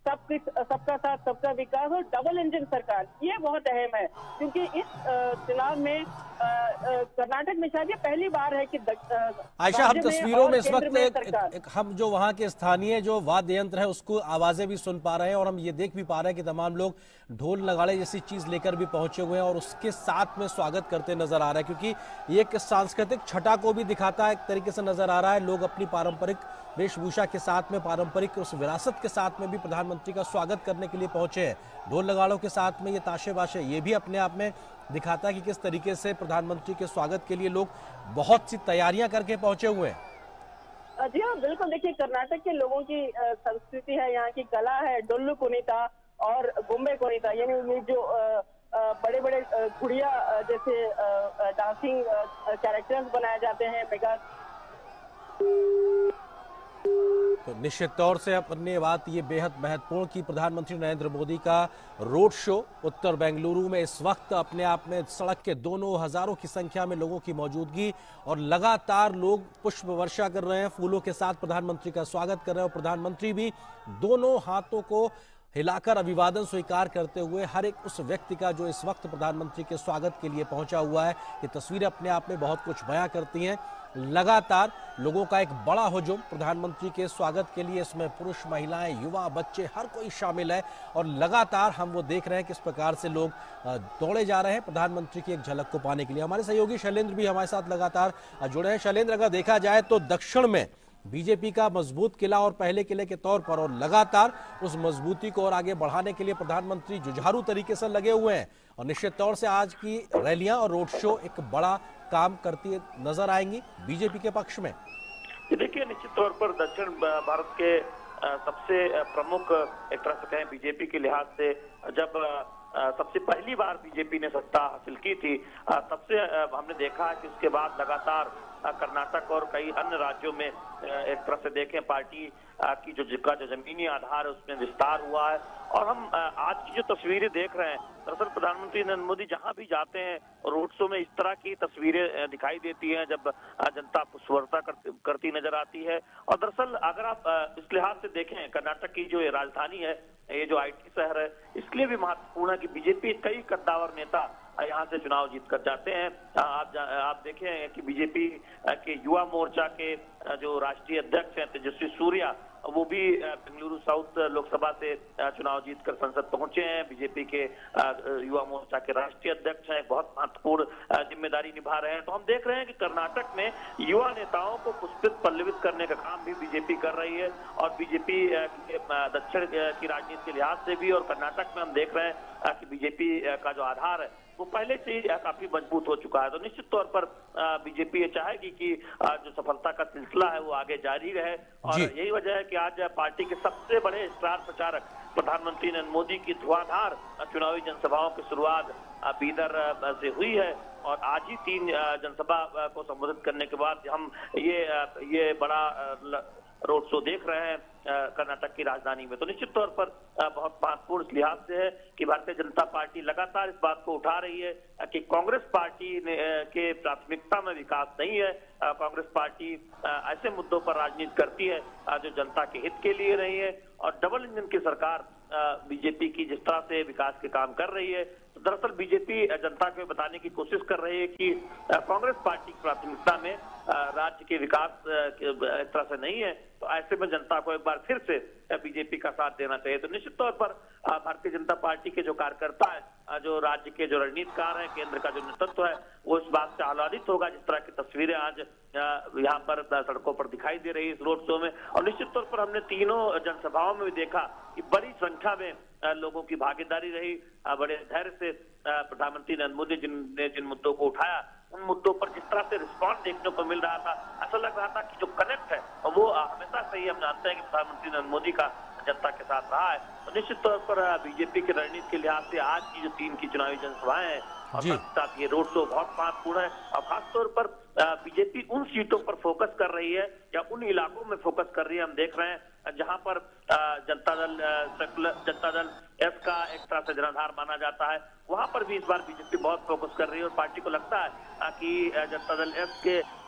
सबके सबका साथ सबका विकास और डबल इंजन सरकार, ये बहुत अहम है क्योंकि इस चुनाव में कर्नाटक में शायद ये पहली बार है कि आयशा, हम तस्वीरों में इस वक्त एक, एक, एक, हम जो वहां के स्थानीय जो वाद्य यंत्र है उसको आवाजें भी सुन पा रहे हैं और हम ये देख भी पा रहे हैं कि तमाम लोग ढोल नगाड़े जैसी चीज लेकर भी पहुंचे हुए हैं और उसके साथ में स्वागत करते नजर आ रहा है, क्योंकि ये एक सांस्कृतिक छटा को भी दिखाता है एक तरीके से नजर आ रहा है। लोग अपनी पारंपरिक वेशभूषा के साथ में, पारंपरिक उस विरासत के साथ में भी प्रधानमंत्री का स्वागत करने के लिए पहुंचे हैं। ढोल नगाड़ों के साथ में ये ताशे बाशे, ये भी अपने आप में दिखाता है कि किस तरीके से प्रधानमंत्री के स्वागत के लिए लोग बहुत सी तैयारियां करके पहुंचे हुए हैं। जी हाँ, बिल्कुल। देखिए, कर्नाटक के लोगों की संस्कृति है, यहाँ की कला है, डोल्लू कुनीता और गुम्बे कुनीता, यानी ये जो बड़े बड़े गुड़िया जैसे डांसिंग कैरेक्टर्स बनाए जाते हैं मेगा। तो निश्चित तौर से अपने बात ये बेहद महत्वपूर्ण कि प्रधानमंत्री नरेंद्र मोदी का रोड शो उत्तर बेंगलुरु में इस वक्त अपने आप में सड़क के दोनों हजारों की संख्या में लोगों की मौजूदगी और लगातार लोग पुष्प वर्षा कर रहे हैं, फूलों के साथ प्रधानमंत्री का स्वागत कर रहे हैं और प्रधानमंत्री भी दोनों हाथों को हिलाकर अभिवादन स्वीकार करते हुए हर एक उस व्यक्ति का जो इस वक्त प्रधानमंत्री के स्वागत के लिए पहुंचा हुआ है। ये तस्वीरें अपने आप में बहुत कुछ बयां करती हैं। लगातार लोगों का एक बड़ा हुजूम प्रधानमंत्री के स्वागत के लिए, इसमें पुरुष, महिलाएं, युवा, बच्चे, हर कोई शामिल है और लगातार हम वो देख रहे हैं किस प्रकार से लोग दौड़े जा रहे हैं प्रधानमंत्री की एक झलक को पाने के लिए। हमारे सहयोगी शैलेंद्र भी हमारे साथ लगातार जुड़े हैं। शैलेंद्र, अगर देखा जाए तो दक्षिण में बीजेपी का मजबूत किला और पहले किले के तौर पर और लगातार उस मजबूती को और आगे बढ़ाने के लिए प्रधानमंत्री जुझारू तरीके से लगे हुए हैं और निश्चित तौर से आज की रैलियां और रोड शो एक बड़ा काम करती नजर आएंगी बीजेपी के पक्ष में। देखिए, निश्चित तौर पर दक्षिण भारत के सबसे प्रमुख एक तरह से कहें बीजेपी के लिहाज से, जब सबसे पहली बार बीजेपी ने सत्ता हासिल की थी तब से हमने देखा है कि उसके बाद लगातार कर्नाटक और कई अन्य राज्यों में एक तरह से देखें पार्टी की जो जिसका जो जमीनी आधार है उसमें विस्तार हुआ है। और हम आज की जो तस्वीरें देख रहे हैं, दरअसल प्रधानमंत्री नरेंद्र मोदी जहां भी जाते हैं रोड शो में इस तरह की तस्वीरें दिखाई देती हैं जब जनता पुष्पवर्षा करती, करती नजर आती है। और दरअसल अगर आप इस लिहाज से देखें, कर्नाटक की जो ये राजधानी है, ये जो आईटी शहर है, इसके लिए भी महत्वपूर्ण है कि बीजेपी कई कद्दावर नेता यहाँ से चुनाव जीत कर जाते हैं। आप आप देखें कि बीजेपी के युवा मोर्चा के जो राष्ट्रीय अध्यक्ष हैं तेजस्वी सूर्या, वो भी बेंगलुरु साउथ लोकसभा से चुनाव जीतकर संसद पहुंचे हैं। बीजेपी के युवा मोर्चा के राष्ट्रीय अध्यक्ष हैं, बहुत महत्वपूर्ण जिम्मेदारी निभा रहे हैं। तो हम देख रहे हैं कि कर्नाटक में युवा नेताओं को पुष्पित पल्लवित करने का काम भी बीजेपी कर रही है और बीजेपी दक्षिण की राजनीति के लिहाज से भी और कर्नाटक में हम देख रहे हैं कि बीजेपी का जो आधार है वो पहले से ही काफी मजबूत हो चुका है। तो निश्चित तौर पर बीजेपी ये चाहेगी कि जो सफलता का सिलसिला है वो आगे जारी रहे और यही वजह है कि आज पार्टी के सबसे बड़े स्टार प्रचारक प्रधानमंत्री नरेंद्र मोदी की धुआंधार चुनावी जनसभाओं की शुरुआत बीदर से हुई है और आज ही तीन जनसभा को संबोधित करने के बाद हम ये ये बड़ा रोड शो देख रहे हैं कर्नाटक की राजधानी में। तो निश्चित तौर पर बहुत महत्वपूर्ण इस लिहाज से है कि भारतीय जनता पार्टी लगातार इस बात को उठा रही है कि कांग्रेस पार्टी ने के प्राथमिकता में विकास नहीं है। कांग्रेस पार्टी ऐसे मुद्दों पर राजनीति करती है जो जनता के हित के लिए रही है और डबल इंजन की सरकार बीजेपी की जिस तरह से विकास के काम कर रही है, तो दरअसल बीजेपी जनता को बताने की कोशिश कर रही है कि कांग्रेस पार्टी की प्राथमिकता में राज्य के विकास एक तरह से नहीं है। तो ऐसे में जनता को एक बार फिर से बीजेपी का साथ देना चाहिए। तो निश्चित तौर पर भारतीय जनता पार्टी के जो कार्यकर्ता है, जो राज्य के जो रणनीतिकार है, केंद्र का जो नेतृत्व है, वो इस बात से आह्लादित होगा जिस तरह की तस्वीरें आज यहाँ पर सड़कों पर दिखाई दे रही है इस रोड शो में। और निश्चित तौर पर हमने तीनों जनसभाओं में भी देखा कि बड़ी संख्या में लोगों की भागीदारी रही, बड़े धैर्य से प्रधानमंत्री नरेंद्र मोदी ने जिन मुद्दों को उठाया उन मुद्दों पर जिस तरह से रिस्पॉन्स देखने को मिल रहा था, ऐसा लग रहा था कि जो कनेक्ट है वो हमेशा से ही हम जानते हैं कि प्रधानमंत्री नरेंद्र मोदी का जनता के साथ रहा है। तो निश्चित तौर पर बीजेपी की रणनीति के लिहाज से आज की जो तीन की चुनावी जनसभाएं हैं और साथ ये रोड शो बहुत महत्वपूर्ण है और खासतौर पर बीजेपी उन सीटों पर फोकस कर रही है या उन इलाकों में फोकस कर रही है। हम देख रहे हैं जहां पर जनता दल जनता दल एस का एक तरह से जनाधार माना जाता है, वहां पर भी इस बार बीजेपी बहुत फोकस कर रही है और पार्टी को लगता है कि जनता दल एस के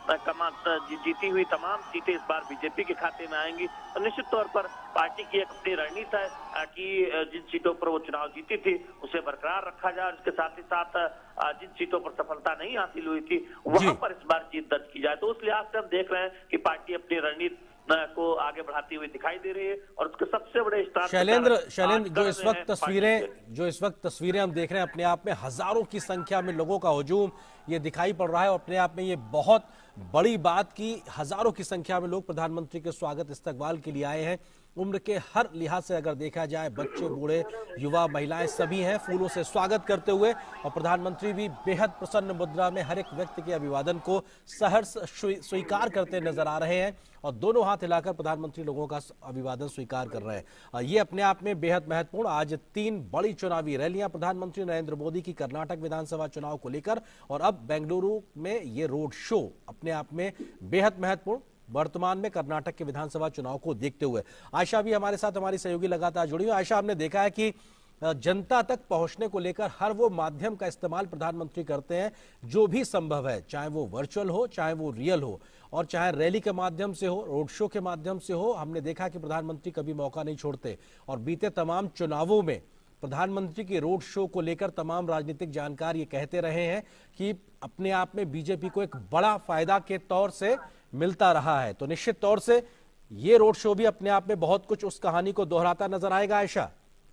कमा जीती हुई तमाम सीटें इस बार बीजेपी के खाते में आएंगी। तो निश्चित तौर पर पार्टी की एक अपनी रणनीति है कि जिन सीटों पर वो चुनाव जीती थी उसे बरकरार रखा जाए, इसके साथ ही साथ जिन सीटों पर सफलता नहीं हासिल हुई थी वहां पर इस बार जीत दर्ज की जाए। तो उस लिहाज से हम देख रहे हैं कि पार्टी अपनी रणनीति को आगे बढ़ाती हुई दिखाई दे रही है और उसके सबसे बड़े स्टार शैलेंद्र शैलेंद्र जो इस वक्त तस्वीरें जो इस वक्त तस्वीरें हम देख रहे हैं, अपने आप में हजारों की संख्या में लोगों का हुजूम ये दिखाई पड़ रहा है और अपने आप में ये बहुत बड़ी बात की हजारों की संख्या में लोग प्रधानमंत्री के स्वागत इस्तकबाल के लिए आए हैं। उम्र के हर लिहाज से अगर देखा जाए, बच्चे, बूढ़े, युवा, महिलाएं सभी हैं फूलों से स्वागत करते हुए और प्रधानमंत्री भी बेहद प्रसन्न मुद्रा में हर एक व्यक्ति के अभिवादन को सहर्ष स्वीकार करते नजर आ रहे हैं और दोनों हाथ हिलाकर प्रधानमंत्री लोगों का अभिवादन स्वीकार कर रहे हैं। ये अपने आप में बेहद महत्वपूर्ण। आज तीन बड़ी चुनावी रैलियां प्रधानमंत्री नरेंद्र मोदी की कर्नाटक विधानसभा चुनाव को लेकर और अब बेंगलुरु में ये रोड शो अपने आप में बेहद महत्वपूर्ण वर्तमान में कर्नाटक के विधानसभा चुनाव को देखते हुए। आयशा भी हमारे साथ, हमारी सहयोगी लगातार जुड़ी हुई। आयशा, हमने देखा है कि जनता तक पहुंचने को लेकर हर वो माध्यम का इस्तेमाल प्रधानमंत्री करते हैं जो भी संभव है, चाहे वो वर्चुअल हो, चाहे वो रियल हो और चाहे रैली के माध्यम से हो, रोड शो के माध्यम से हो। हमने देखा कि प्रधानमंत्री कभी मौका नहीं छोड़ते और बीते तमाम चुनावों में प्रधानमंत्री के रोड शो को लेकर तमाम राजनीतिक जानकार ये कहते रहे हैं कि अपने आप में बीजेपी को एक बड़ा फायदा के तौर से मिलता रहा है। तो निश्चित तौर से ये रोड शो भी अपने आप में बहुत कुछ उस कहानी को दोहराता नजर आएगा। आयशा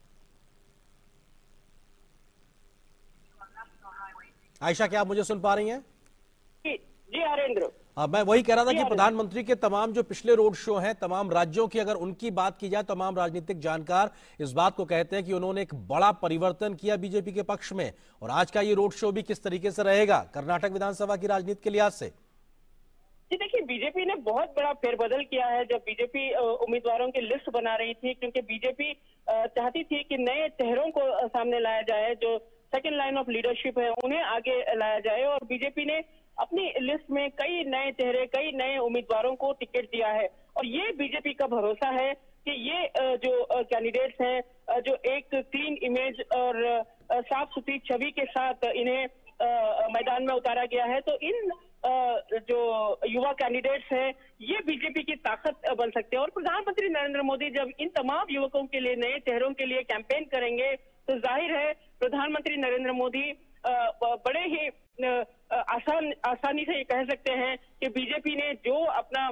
आयशा क्या आप मुझे सुन पा रही हैं? जी हरेंद्र, आ, मैं वही कह रहा था कि प्रधानमंत्री के तमाम जो पिछले रोड शो हैं तमाम राज्यों की, अगर उनकी बात की जाए, तमाम राजनीतिक जानकार इस बात को कहते हैं कि उन्होंने एक बड़ा परिवर्तन किया बीजेपी के पक्ष में और आज का ये रोड शो भी किस तरीके से रहेगा कर्नाटक विधानसभा की राजनीति के लिहाज से। जी देखिए, बीजेपी ने बहुत बड़ा फेरबदल किया है। जब बीजेपी उम्मीदवारों की लिस्ट बना रही थी, क्योंकि बीजेपी चाहती थी कि नए चेहरों को सामने लाया जाए, जो सेकेंड लाइन ऑफ लीडरशिप है उन्हें आगे लाया जाए और बीजेपी ने अपनी लिस्ट में कई नए चेहरे, कई नए उम्मीदवारों को टिकट दिया है और ये बीजेपी का भरोसा है कि ये जो कैंडिडेट्स हैं, जो एक क्लीन इमेज और साफ सुथरी छवि के साथ इन्हें मैदान में उतारा गया है, तो इन जो युवा कैंडिडेट्स हैं ये बीजेपी की ताकत बन सकते हैं। और प्रधानमंत्री नरेंद्र मोदी जब इन तमाम युवकों के लिए, नए चेहरों के लिए कैंपेन करेंगे तो जाहिर है प्रधानमंत्री नरेंद्र मोदी बड़े ही आसान आसानी से ये कह सकते हैं कि बीजेपी ने जो अपना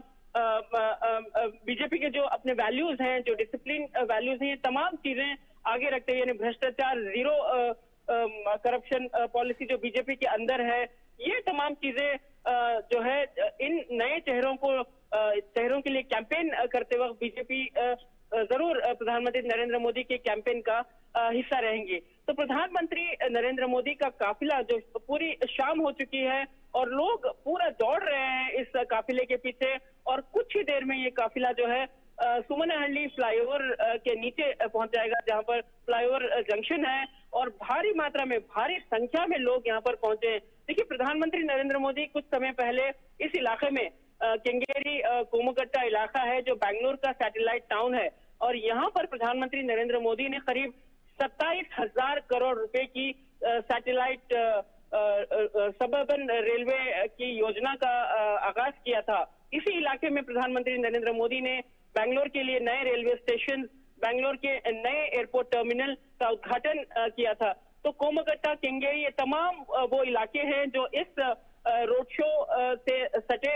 बीजेपी के जो अपने वैल्यूज हैं, जो डिसिप्लिन वैल्यूज हैं, ये तमाम चीजें आगे रखते हुए, यानी भ्रष्टाचार, जीरो करप्शन पॉलिसी जो बीजेपी के अंदर है, ये तमाम चीजें जो है इन नए चेहरों को चेहरों के लिए कैंपेन करते वक्त बीजेपी जरूर प्रधानमंत्री नरेंद्र मोदी के कैंपेन का हिस्सा रहेंगे। तो प्रधानमंत्री नरेंद्र मोदी का काफिला जो पूरी शाम हो चुकी है और लोग पूरा दौड़ रहे हैं इस काफिले के पीछे और कुछ ही देर में ये काफिला जो है सुमनहल्ली फ्लाईओवर के नीचे पहुंच जाएगा, जहां पर फ्लाईओवर जंक्शन है और भारी मात्रा में, भारी संख्या में लोग यहां पर पहुंचे। देखिए, प्रधानमंत्री नरेंद्र मोदी कुछ समय पहले इस इलाके में, केंगेरी कोमुगट्टा इलाका है जो बेंगलुरु का सैटेलाइट टाउन है, और यहाँ पर प्रधानमंत्री नरेंद्र मोदी ने करीब सत्ताईस हजार करोड़ रुपए की सैटेलाइट सबअर्बन रेलवे की योजना का आगाज किया था। इसी इलाके में प्रधानमंत्री नरेंद्र मोदी ने बेंगलोर के लिए नए रेलवे स्टेशन, बेंगलोर के नए एयरपोर्ट टर्मिनल का उद्घाटन किया था। तो कोमुगट्टा, केंगेरी, ये तमाम वो इलाके हैं जो इस रोड शो से सटे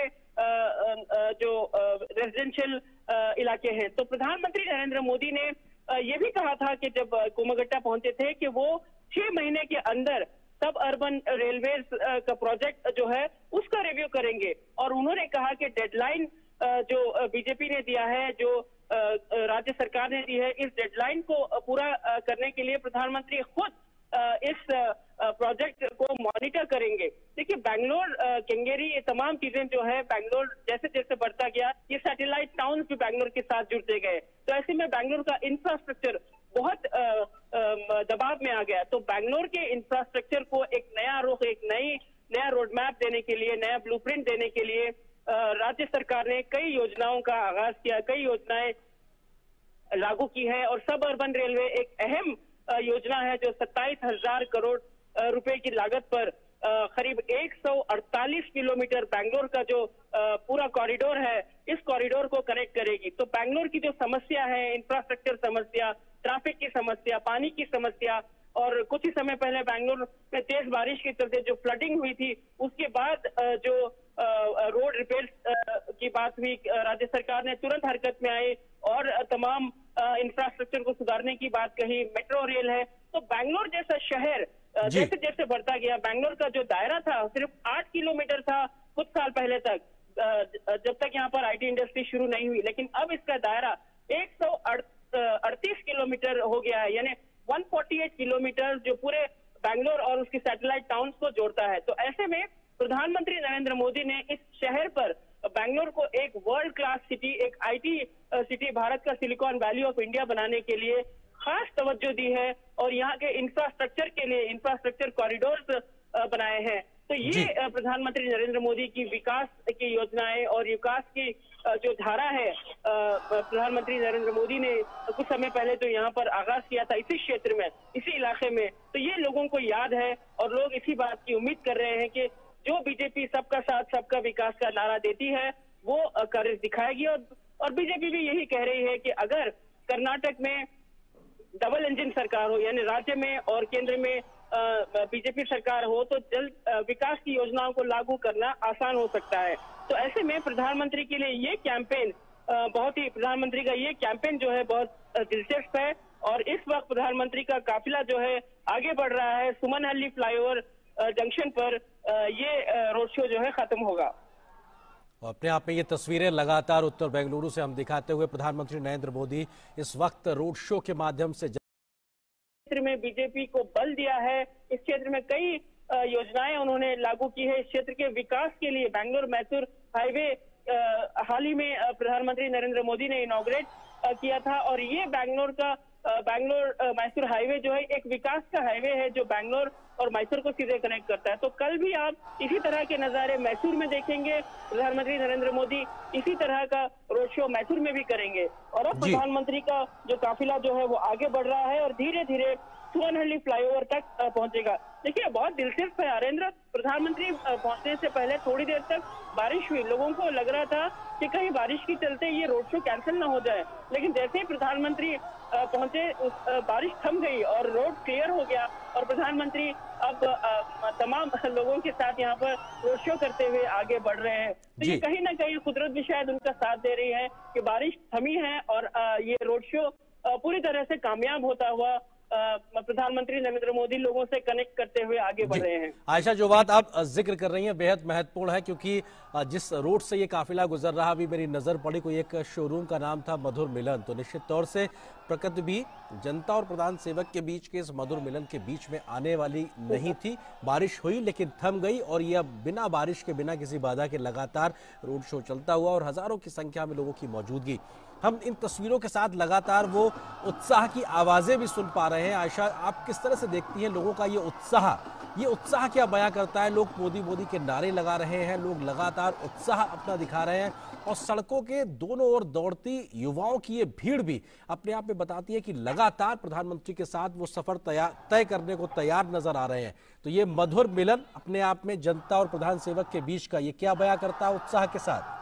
जो रेजिडेंशियल इलाके हैं। तो प्रधानमंत्री नरेंद्र मोदी ने ये भी कहा था कि जब कोमुगट्टा पहुंचे थे कि वो छह महीने के अंदर सब अर्बन रेलवेज का प्रोजेक्ट जो है उसका रिव्यू करेंगे और उन्होंने कहा कि डेडलाइन जो बीजेपी ने दिया है, जो राज्य सरकार ने दी है, इस डेडलाइन को पूरा करने के लिए प्रधानमंत्री खुद इस प्रोजेक्ट को मॉनिटर करेंगे। देखिए, बेंगलोर, केंगेरी, ये तमाम चीजें जो है, बेंगलोर जैसे जैसे बढ़ता गया, ये सैटेलाइट टाउन भी बेंगलोर के साथ जुड़ते गए, तो ऐसे में बेंगलोर का इंफ्रास्ट्रक्चर बहुत दबाव में आ गया। तो बेंगलोर के इंफ्रास्ट्रक्चर को एक नया रुख, एक नई नया रोड मैप देने के लिए, नया ब्लूप्रिंट देने के लिए राज्य सरकार ने कई योजनाओं का आगाज किया, कई योजनाएं लागू की है और सब अर्बन रेलवे एक अहम योजना है जो सत्ताईस हजार करोड़ रुपए की लागत पर करीब एक सौ अड़तालीस किलोमीटर बैंगलोर का जो पूरा कॉरिडोर है, इस कॉरिडोर को कनेक्ट करेगी। तो बैंगलोर की जो समस्या है, इंफ्रास्ट्रक्चर समस्या, ट्रैफिक की समस्या, पानी की समस्या, और कुछ ही समय पहले बैंगलोर में तेज बारिश के चलते जो फ्लडिंग हुई थी, उसके बाद जो रोड रिपेयर की बात हुई, राज्य सरकार ने तुरंत हरकत में आई और तमाम इंफ्रास्ट्रक्चर को सुधारने की बात कही। मेट्रो रेल है, तो बैंगलोर जैसा शहर जैसे जैसे बढ़ता गया, बैंगलोर का जो दायरा था सिर्फ आठ किलोमीटर था कुछ साल पहले तक, जब तक यहाँ पर आईटी इंडस्ट्री शुरू नहीं हुई, लेकिन अब इसका दायरा एक सौ अड़तीस किलोमीटर हो गया है, यानी एक सौ अड़तालीस किलोमीटर जो पूरे बैंगलोर और उसकी सैटेलाइट टाउन्स को जोड़ता है। तो ऐसे में प्रधानमंत्री नरेंद्र मोदी ने इस शहर पर, बैंगलोर को एक वर्ल्ड क्लास सिटी, एक आईटी सिटी, भारत का सिलिकॉन वैली ऑफ इंडिया बनाने के लिए खास तवज्जो दी है और यहाँ के इंफ्रास्ट्रक्चर के लिए इंफ्रास्ट्रक्चर कॉरिडोर्स बनाए हैं। तो ये प्रधानमंत्री नरेंद्र मोदी की विकास की योजनाएं और विकास की जो धारा है, प्रधानमंत्री नरेंद्र मोदी ने कुछ समय पहले तो यहाँ पर आगाज किया था इसी क्षेत्र में, इसी इलाके में। तो ये लोगों को याद है और लोग इसी बात की उम्मीद कर रहे हैं कि जो बीजेपी सबका साथ सबका विकास का नारा देती है वो कर दिखाएगी। और, और बीजेपी भी यही कह रही है कि अगर कर्नाटक में डबल इंजन सरकार हो, यानी राज्य में और केंद्र में बीजेपी सरकार हो, तो जल्द विकास की योजनाओं को लागू करना आसान हो सकता है। तो ऐसे में प्रधानमंत्री के लिए ये कैंपेन बहुत ही प्रधानमंत्री का ये कैंपेन जो है बहुत दिलचस्प है। और इस वक्त प्रधानमंत्री का काफिला जो है आगे बढ़ रहा है। सुमनहल्ली फ्लाईओवर जंक्शन पर ये रोड शो जो है खत्म होगा। अपने आप में ये तस्वीरें लगातार उत्तर बेंगलुरु से हम दिखाते हुए प्रधानमंत्री नरेंद्र मोदी इस वक्त रोड शो के माध्यम से क्षेत्र में बीजेपी को बल दिया है। इस क्षेत्र में कई योजनाएं उन्होंने लागू की है। इस क्षेत्र के विकास के लिए बैंगलोर मैसूर हाईवे हाल ही में प्रधानमंत्री नरेंद्र मोदी ने इनॉग्रेट किया था और ये बैंगलोर का बैंगलोर मैसूर हाईवे जो है एक विकास का हाईवे है जो बैंगलोर और मैसूर को सीधे कनेक्ट करता है। तो कल भी आप इसी तरह के नजारे मैसूर में देखेंगे। प्रधानमंत्री नरेंद्र मोदी इसी तरह का रोड शो मैसूर में भी करेंगे। और अब प्रधानमंत्री का जो काफिला जो है वो आगे बढ़ रहा है और धीरे धीरे सुमनहल्ली फ्लाईओवर तक पहुंचेगा। देखिए बहुत दिलचस्प है आरेंद्र, प्रधानमंत्री पहुंचने से पहले थोड़ी देर तक बारिश हुई। लोगों को लग रहा था कि कहीं बारिश के चलते ये रोड शो कैंसिल ना हो जाए, लेकिन जैसे ही प्रधानमंत्री पहुंचे उस बारिश थम गई और रोड क्लियर हो गया और प्रधानमंत्री अब तमाम लोगों के साथ यहाँ पर रोड शो करते हुए आगे बढ़ रहे हैं। तो ये कहीं ना कहीं कुदरत भी शायद उनका साथ दे रही है कि बारिश थमी है और ये रोड शो पूरी तरह से कामयाब होता हुआ प्रधानमंत्री नरेंद्र मोदी लोगों से कनेक्ट करते हुए आगे बढ़ रहे हैं। आयशा, जो बात आप जिक्र कर रही हैं बेहद महत्वपूर्ण है क्योंकि जिस रोड से ये काफिला गुजर रहा, अभी मेरी नजर पड़ी कोई एक शोरूम का नाम था मधुर मिलन। तो निश्चित तौर से प्रकृति भी जनता और प्रधान सेवक के बीच के इस मधुर मिलन के बीच में आने वाली नहीं थी। बारिश हुई लेकिन थम गई और यह बिना बारिश के बिना किसी बाधा के लगातार रोड शो चलता हुआ और हजारों की संख्या में लोगों की मौजूदगी। हम इन तस्वीरों के साथ लगातार वो उत्साह की आवाजें भी सुन पा रहे हैं। आयशा, आप किस तरह से देखती हैं लोगों का ये उत्साह? ये उत्साह क्या बयां करता है? लोग मोदी मोदी के नारे लगा रहे हैं, लोग लगातार उत्साह अपना दिखा रहे हैं और सड़कों के दोनों ओर दौड़ती युवाओं की ये भीड़ भी अपने आप में बताती है कि लगातार प्रधानमंत्री के साथ वो सफर तय करने को तैयार नजर आ रहे हैं। तो ये मधुर मिलन अपने आप में जनता और प्रधान सेवक के बीच का ये क्या बयां करता है उत्साह के साथ?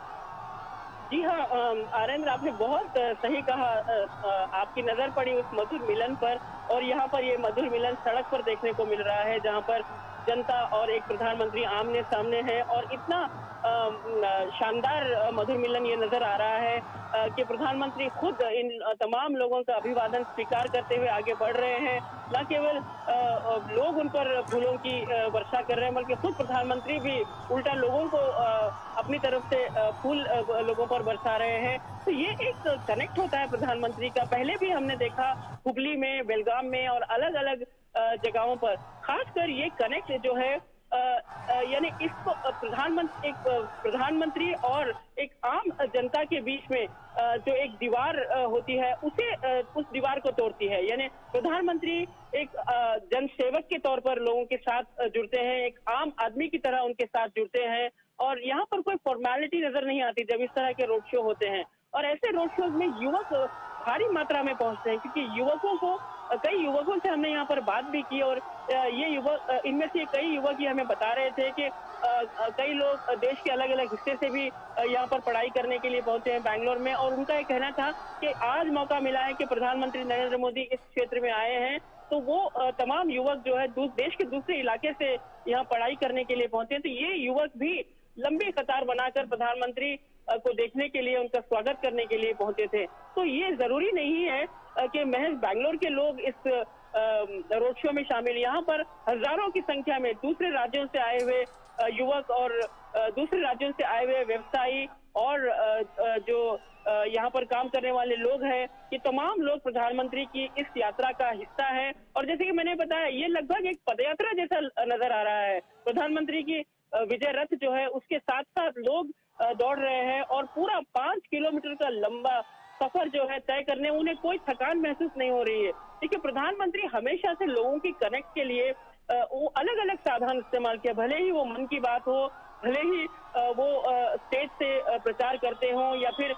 जी हाँ आरेंद्र, आपने बहुत सही कहा। आपकी नजर पड़ी उस मधुर मिलन पर और यहाँ पर ये मधुर मिलन सड़क पर देखने को मिल रहा है जहाँ पर जनता और एक प्रधानमंत्री आमने सामने है और इतना शानदार मधुर मिलन ये नजर आ रहा है कि प्रधानमंत्री खुद इन तमाम लोगों का अभिवादन स्वीकार करते हुए आगे बढ़ रहे हैं। न केवल लोग उन पर फूलों की वर्षा कर रहे हैं बल्कि खुद प्रधानमंत्री भी उल्टा लोगों को अपनी तरफ से फूल लोगों पर बरसा रहे हैं। तो ये एक कनेक्ट होता है प्रधानमंत्री का। पहले भी हमने देखा हुबली में, बेलगाम में और अलग अलग जगहों पर। खासकर ये कनेक्ट जो है यानी इसको प्रधानमंत्री एक प्रधानमंत्री और एक आम जनता के बीच में जो एक दीवार होती है उसे उस दीवार को तोड़ती है। यानी प्रधानमंत्री एक जनसेवक के तौर पर लोगों के साथ जुड़ते हैं, एक आम आदमी की तरह उनके साथ जुड़ते हैं और यहाँ पर कोई फॉर्मेलिटी नजर नहीं आती जब इस तरह के रोड शो होते हैं। और ऐसे रोड शोज में युवक भारी मात्रा में पहुंचते हैं, क्योंकि युवकों को कई युवकों से हमने यहाँ पर बात भी की और ये युवक, इनमें से कई युवक ये हमें बता रहे थे कि कई लोग देश के अलग अलग हिस्से से भी यहाँ पर पढ़ाई करने के लिए पहुंचे हैं बैंगलोर में, और उनका ये कहना था कि आज मौका मिला है कि प्रधानमंत्री नरेंद्र मोदी इस क्षेत्र में आए हैं, तो वो तमाम युवक जो है देश के दूसरे इलाके से यहाँ पढ़ाई करने के लिए पहुंचे हैं। तो ये युवक भी लंबी कतार बनाकर प्रधानमंत्री को देखने के लिए, उनका स्वागत करने के लिए पहुंचे थे। तो ये जरूरी नहीं है कि महज बैंगलोर के लोग इस रोड शो में शामिल, यहाँ पर हजारों की संख्या में दूसरे राज्यों से आए हुए युवक और दूसरे राज्यों से आए हुए व्यवसायी और जो यहाँ पर काम करने वाले लोग हैं, ये तमाम लोग प्रधानमंत्री की इस यात्रा का हिस्सा है। और जैसे कि मैंने बताया, ये लगभग एक पदयात्रा जैसा नजर आ रहा है। प्रधानमंत्री की विजय रथ जो है उसके साथ साथ लोग दौड़ रहे हैं और पूरा पांच किलोमीटर का लंबा सफर जो है तय करने उन्हें कोई थकान महसूस नहीं हो रही है। देखिए, प्रधानमंत्री हमेशा से लोगों की कनेक्ट के लिए वो अलग अलग साधन इस्तेमाल किया, भले ही वो मन की बात हो, भले ही वो स्टेज से प्रचार करते हो या फिर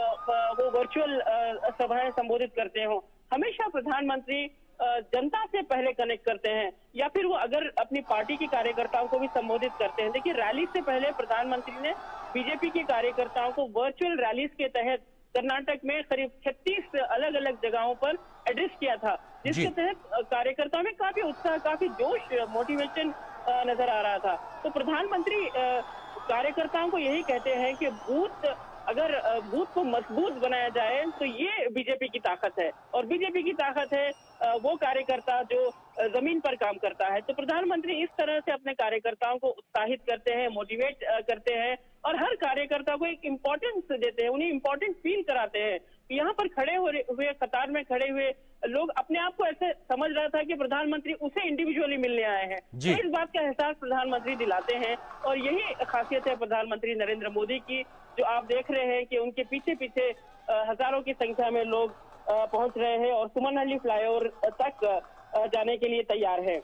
वो वर्चुअल सभाएं संबोधित करते हो, हमेशा प्रधानमंत्री जनता से पहले कनेक्ट करते हैं या फिर वो अगर अपनी पार्टी के कार्यकर्ताओं को भी संबोधित करते हैं। देखिए, रैली से पहले प्रधानमंत्री ने बीजेपी के कार्यकर्ताओं को वर्चुअल रैलीज के तहत कर्नाटक में करीब छत्तीस अलग अलग जगहों पर एड्रेस किया था, जिसके तहत कार्यकर्ताओं में काफी उत्साह, काफी जोश, मोटिवेशन नजर आ रहा था। तो प्रधानमंत्री कार्यकर्ताओं को यही कहते हैं कि बूथ अगर बूथ को मजबूत बनाया जाए तो ये बीजेपी की ताकत है, और बीजेपी की ताकत है वो कार्यकर्ता जो जमीन पर काम करता है। तो प्रधानमंत्री इस तरह से अपने कार्यकर्ताओं को उत्साहित करते हैं, मोटिवेट करते हैं और हर कार्यकर्ता को एक इम्पोर्टेंस देते हैं, उन्हें इम्पोर्टेंट फील कराते हैं। यहाँ पर खड़े हुए कतार में खड़े हुए लोग अपने आप को ऐसे समझ रहा था कि प्रधानमंत्री उसे इंडिविजुअली मिलने आए हैं। तो इस बात का एहसास प्रधानमंत्री दिलाते हैं और यही खासियत है प्रधानमंत्री नरेंद्र मोदी की, जो आप देख रहे हैं कि उनके पीछे पीछे हजारों की संख्या में लोग पहुंच रहे हैं और सुमनहल्ली फ्लाईओवर तक जाने के लिए तैयार है।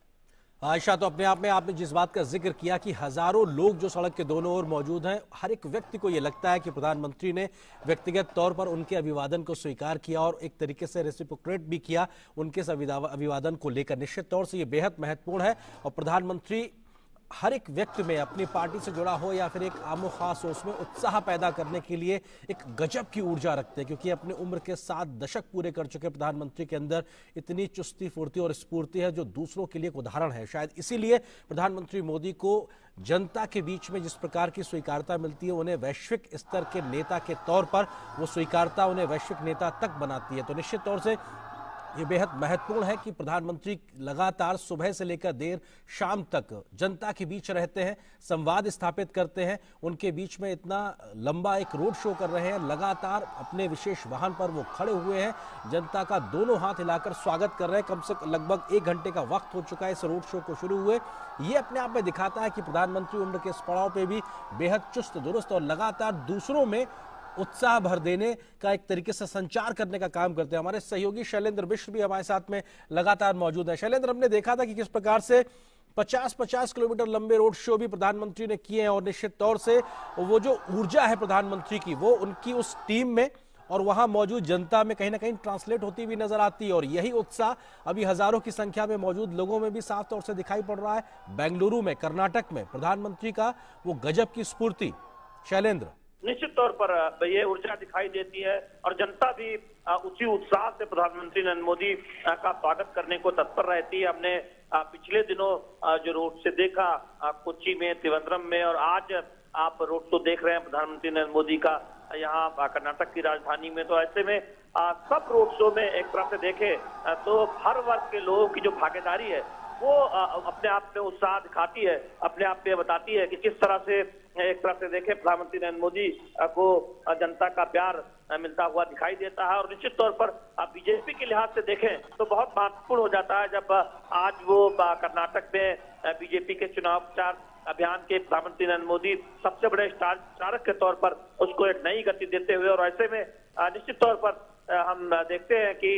आयशा, तो अपने आप में आपने जिस बात का जिक्र किया कि हजारों लोग जो सड़क के दोनों ओर मौजूद हैं, हर एक व्यक्ति को ये लगता है कि प्रधानमंत्री ने व्यक्तिगत तौर पर उनके अभिवादन को स्वीकार किया और एक तरीके से रेसिप्रोकेट भी किया उनके अभिवादन को लेकर। निश्चित तौर से ये बेहद महत्वपूर्ण है और प्रधानमंत्री हर एक व्यक्ति में अपनी पार्टी से जुड़ा हो या फिर एक आमो खास हो, उसमें उत्साह पैदा करने के लिए एक गजब की ऊर्जा रखते हैं, क्योंकि अपनी उम्र के सात दशक पूरे कर चुके प्रधानमंत्री के अंदर इतनी चुस्ती फुर्ती और स्फूर्ति है जो दूसरों के लिए एक उदाहरण है। शायद इसीलिए प्रधानमंत्री मोदी को जनता के बीच में जिस प्रकार की स्वीकारता मिलती है, उन्हें वैश्विक स्तर के नेता के तौर पर वो स्वीकारता उन्हें वैश्विक नेता तक बनाती है। तो निश्चित तौर से ये बेहद महत्वपूर्ण है कि प्रधानमंत्री लगातार सुबह से लेकर देर शाम तक जनता के बीच रहते हैं, संवाद स्थापित करते हैं, उनके बीच में इतना लंबा एक रोड शो कर रहे हैं, लगातार अपने विशेष वाहन पर वो खड़े हुए हैं, जनता का दोनों हाथ हिलाकर स्वागत कर रहे हैं। कम से कम लगभग एक घंटे का वक्त हो चुका है इस रोड शो को शुरू हुए। ये अपने आप में दिखाता है कि प्रधानमंत्री उम्र के इस पड़ाव पे भी बेहद चुस्त दुरुस्त और लगातार दूसरों में उत्साह भर देने का एक तरीके से संचार करने का काम करते हैं। हमारे सहयोगी शैलेंद्र मिश्र भी हमारे साथ में लगातार मौजूद है। शैलेंद्र, हमने देखा था कि किस प्रकार से पचास पचास किलोमीटर लंबे रोड शो भी प्रधानमंत्री ने किए हैं और निश्चित तौर से वो जो ऊर्जा है प्रधानमंत्री की, वो उनकी उस टीम में और वहां मौजूद जनता में कहीं ना कहीं ट्रांसलेट होती हुई नजर आती है और यही उत्साह अभी हजारों की संख्या में मौजूद लोगों में भी साफ तौर से दिखाई पड़ रहा है। बेंगलुरु में, कर्नाटक में प्रधानमंत्री का वो गजब की स्फूर्ति। शैलेंद्र, निश्चित तौर पर ये ऊर्जा दिखाई देती है और जनता भी उसी उत्साह से प्रधानमंत्री नरेंद्र मोदी का स्वागत करने को तत्पर रहती है। हमने पिछले दिनों जो रोड से देखा कोच्चि में, त्रिवेंद्रम में, और आज आप रोड शो देख रहे हैं प्रधानमंत्री नरेंद्र मोदी का यहाँ कर्नाटक की राजधानी में। तो ऐसे में सब रोड शो में एक तरह से देखे तो हर वर्ग के लोगों की जो भागीदारी है वो अपने आप में उत्साह दिखाती है, अपने आप में बताती है कि किस तरह से एक तरफ से देखें प्रधानमंत्री नरेंद्र मोदी को जनता का प्यार मिलता हुआ दिखाई देता है। और निश्चित तौर पर बीजेपी के लिहाज से देखें तो बहुत महत्वपूर्ण हो जाता है जब आज वो कर्नाटक में बीजेपी के चुनाव प्रचार अभियान के प्रधानमंत्री नरेंद्र मोदी सबसे बड़े स्टार चालक के तौर पर उसको एक नई गति देते हुए, और ऐसे में निश्चित तौर पर हम देखते हैं कि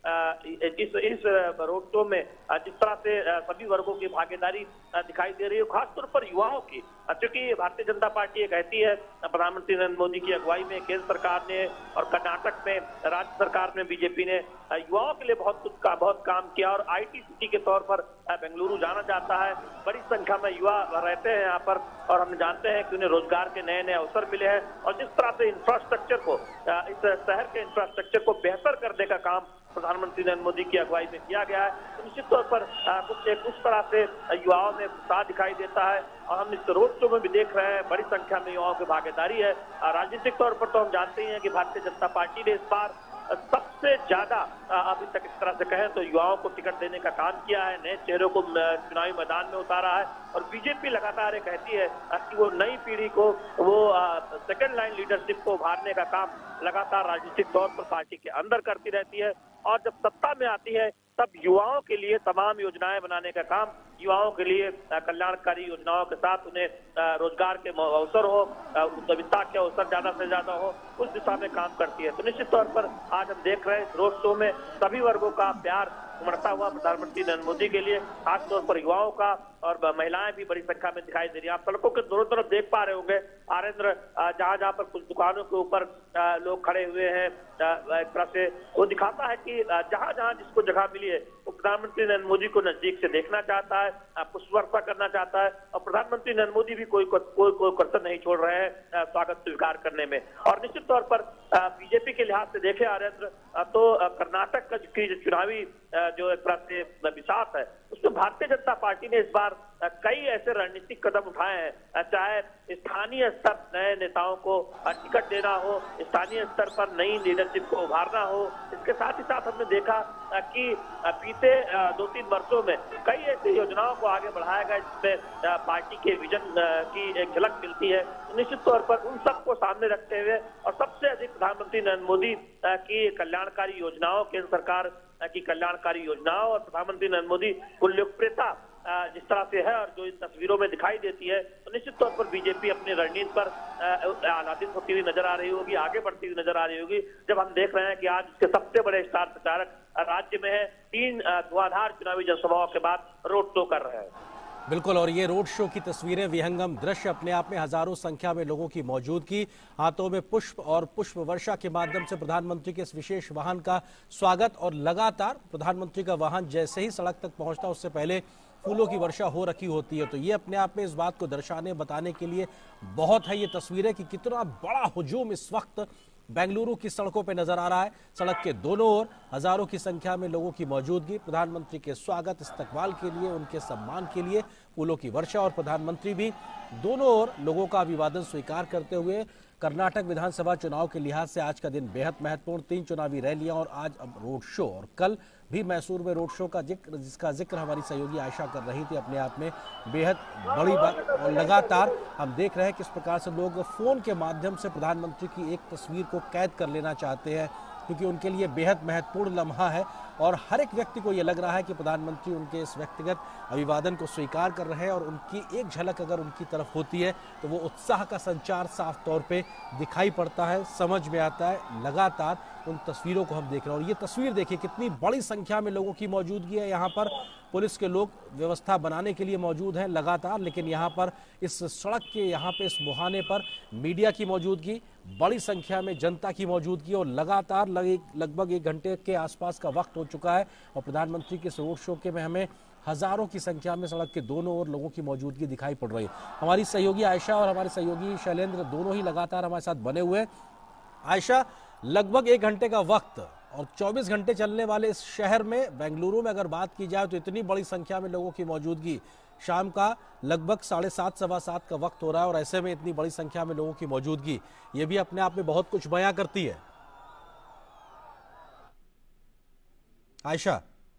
इस इस रोड शो में जिस तरह से सभी वर्गों की भागीदारी दिखाई दे रही है, खासतौर पर युवाओं की, क्योंकि भारतीय जनता पार्टी ये कहती है प्रधानमंत्री नरेंद्र मोदी की अगुवाई में केंद्र सरकार ने और कर्नाटक में राज्य सरकार में बीजेपी ने युवाओं के लिए बहुत कुछ का बहुत काम किया और आईटी सिटी के तौर पर बेंगलुरु जाना जाता है। बड़ी संख्या में युवा रहते हैं यहाँ पर और हम जानते हैं कि उन्हें रोजगार के नए नए अवसर मिले हैं और जिस तरह से इंफ्रास्ट्रक्चर को, इस शहर के इंफ्रास्ट्रक्चर को बेहतर करने का काम प्रधानमंत्री नरेंद्र मोदी की अगुवाई में किया गया है, तो निश्चित तौर पर कुछ एक उस तरह से युवाओं में उत्साह दिखाई देता है और हम इस रोड शो में भी देख रहे हैं बड़ी संख्या में युवाओं की भागीदारी है। राजनीतिक तौर पर तो हम जानते ही हैं कि भारतीय जनता पार्टी ने इस बार सबसे ज्यादा अभी तक इस तरह से कहें तो युवाओं को टिकट देने का काम किया है, नए चेहरों को चुनावी मैदान में उतारा है और बीजेपी लगातार ये कहती है कि वो नई पीढ़ी को, वो सेकेंड लाइन लीडरशिप को उभारने का काम लगातार राजनीतिक तौर पर पार्टी के अंदर करती रहती है और जब सत्ता में आती है तब युवाओं के लिए तमाम योजनाएं बनाने का काम, युवाओं के लिए कल्याणकारी योजनाओं के साथ उन्हें रोजगार के अवसर हो, वित्ता के अवसर ज्यादा से ज्यादा हो, उस दिशा में काम करती है। तो निश्चित तौर पर आज हम देख रहे हैं रोड शो में सभी वर्गों का प्यार उमड़ता हुआ प्रधानमंत्री नरेंद्र मोदी के लिए, खासतौर पर युवाओं का, और महिलाएं भी बड़ी संख्या में दिखाई दे रही है। आप सड़कों के दोनों तरफ देख पा रहे होंगे आरेंद्र, जहां जहां पर कुछ दुकानों के ऊपर लोग खड़े हुए हैं, एक तरह से वो दिखाता है कि जहां जहां जिसको जगह मिली है वो प्रधानमंत्री नरेंद्र मोदी को नजदीक से देखना चाहता है, पुष्पवर्षा करना चाहता है और प्रधानमंत्री नरेंद्र मोदी भी कोई कोई कोई कसर नहीं छोड़ रहे हैं स्वागत स्वीकार करने में। और निश्चित तौर पर बीजेपी के लिहाज से देखे आरेंद्र तो कर्नाटक की जो चुनावी जो एक तरह से विशाख है उसमें भारतीय जनता पार्टी ने इस बार कई ऐसे रणनीतिक कदम उठाए हैं, चाहे स्थानीय स्तर नए नेताओं को टिकट देना हो, स्थानीय स्तर पर नई लीडरशिप को उभारना हो। इसके साथ ही साथ हमने देखा कि बीते दो तीन वर्षों में कई ऐसी योजनाओं को आगे बढ़ाया गया जिसमें पार्टी के विजन की एक झलक मिलती है। निश्चित तौर पर उन सबको सामने रखते हुए और सबसे अधिक प्रधानमंत्री नरेंद्र मोदी की कल्याणकारी योजनाओं, केंद्र सरकार की कल्याणकारी योजनाओं और प्रधानमंत्री नरेंद्र मोदी को लोकप्रियता जिस तरह से है और जो इन तस्वीरों में दिखाई देती है, तो निश्चित तौर पर बीजेपी अपनी रणनीति पर आह्लादित होती हुई नजर आ रही होगी, आगे बढ़ती हुई नजर आ रही होगी। जब हम देख रहे हैं कि आज इसके सबसे बड़े स्टार प्रचारक राज्य में है, तीन धुआंधार चुनावी जनसभाओं के बाद रोड शो कर रहे हैं। बिल्कुल, और ये रोड शो की तस्वीरें, विहंगम दृश्य अपने आप में, हजारों संख्या में लोगों की मौजूदगी, हाथों में पुष्प और पुष्प वर्षा के माध्यम से प्रधानमंत्री के इस विशेष वाहन का स्वागत, और लगातार प्रधानमंत्री का वाहन जैसे ही सड़क तक पहुंचता उससे पहले फूलों की वर्षा हो रखी होती है। तो ये अपने आप में इस बात को दर्शाने बताने के लिए बहुत है ये तस्वीरें कि कितना बड़ा हुजूम इस वक्त बेंगलुरु की सड़कों पे नजर आ रहा है। सड़क के दोनों ओर हजारों की संख्या में लोगों की मौजूदगी, प्रधानमंत्री के स्वागत, इस्तकबाल के लिए, उनके सम्मान के लिए फूलों की वर्षा, और प्रधानमंत्री भी दोनों ओर लोगों का अभिवादन स्वीकार करते हुए। कर्नाटक विधानसभा चुनाव के लिहाज से आज का दिन बेहद महत्वपूर्ण, तीन चुनावी रैलियां और आज अब रोड शो, और कल भी मैसूर में रोड शो का जिक्र जिसका जिक्र हमारी सहयोगी आयशा कर रही थी, अपने आप में बेहद बड़ी बात। और लगातार हम देख रहे हैं किस प्रकार से लोग फोन के माध्यम से प्रधानमंत्री की एक तस्वीर को कैद कर लेना चाहते हैं, क्योंकि उनके लिए बेहद महत्वपूर्ण लम्हा है और हर एक व्यक्ति को ये लग रहा है कि प्रधानमंत्री उनके इस व्यक्तिगत अभिवादन को स्वीकार कर रहे हैं और उनकी एक झलक अगर उनकी तरफ होती है तो वो उत्साह का संचार साफ तौर पे दिखाई पड़ता है, समझ में आता है। लगातार उन तस्वीरों को हम देख रहे हैं और ये तस्वीर देखिए कितनी बड़ी संख्या में लोगों की मौजूदगी है। यहाँ पर पुलिस के लोग व्यवस्था बनाने के लिए मौजूद हैं लगातार, लेकिन यहाँ पर इस सड़क के यहाँ पे इस मुहाने पर मीडिया की मौजूदगी, बड़ी संख्या में जनता की मौजूदगी, और लगातार लगभग एक घंटे के आसपास का वक्त हो चुका है और प्रधानमंत्री के रोड शो के में हमें हजारों की संख्या में सड़क के दोनों ओर लोगों की मौजूदगी दिखाई पड़ रही है। हमारी सहयोगी आयशा और हमारे सहयोगी शैलेंद्र दोनों ही लगातार हमारे साथ बने हुए। आयशा, लगभग एक घंटे का वक्त और चौबीस घंटे चलने वाले इस शहर में, बेंगलुरु में अगर बात की जाए तो इतनी बड़ी संख्या में लोगों की मौजूदगी, शाम का लगभग साढ़े सात सवा सात का वक्त हो रहा है और ऐसे में इतनी बड़ी संख्या में लोगों की मौजूदगी, ये भी अपने आप में बहुत कुछ बयां करती है। आयशा,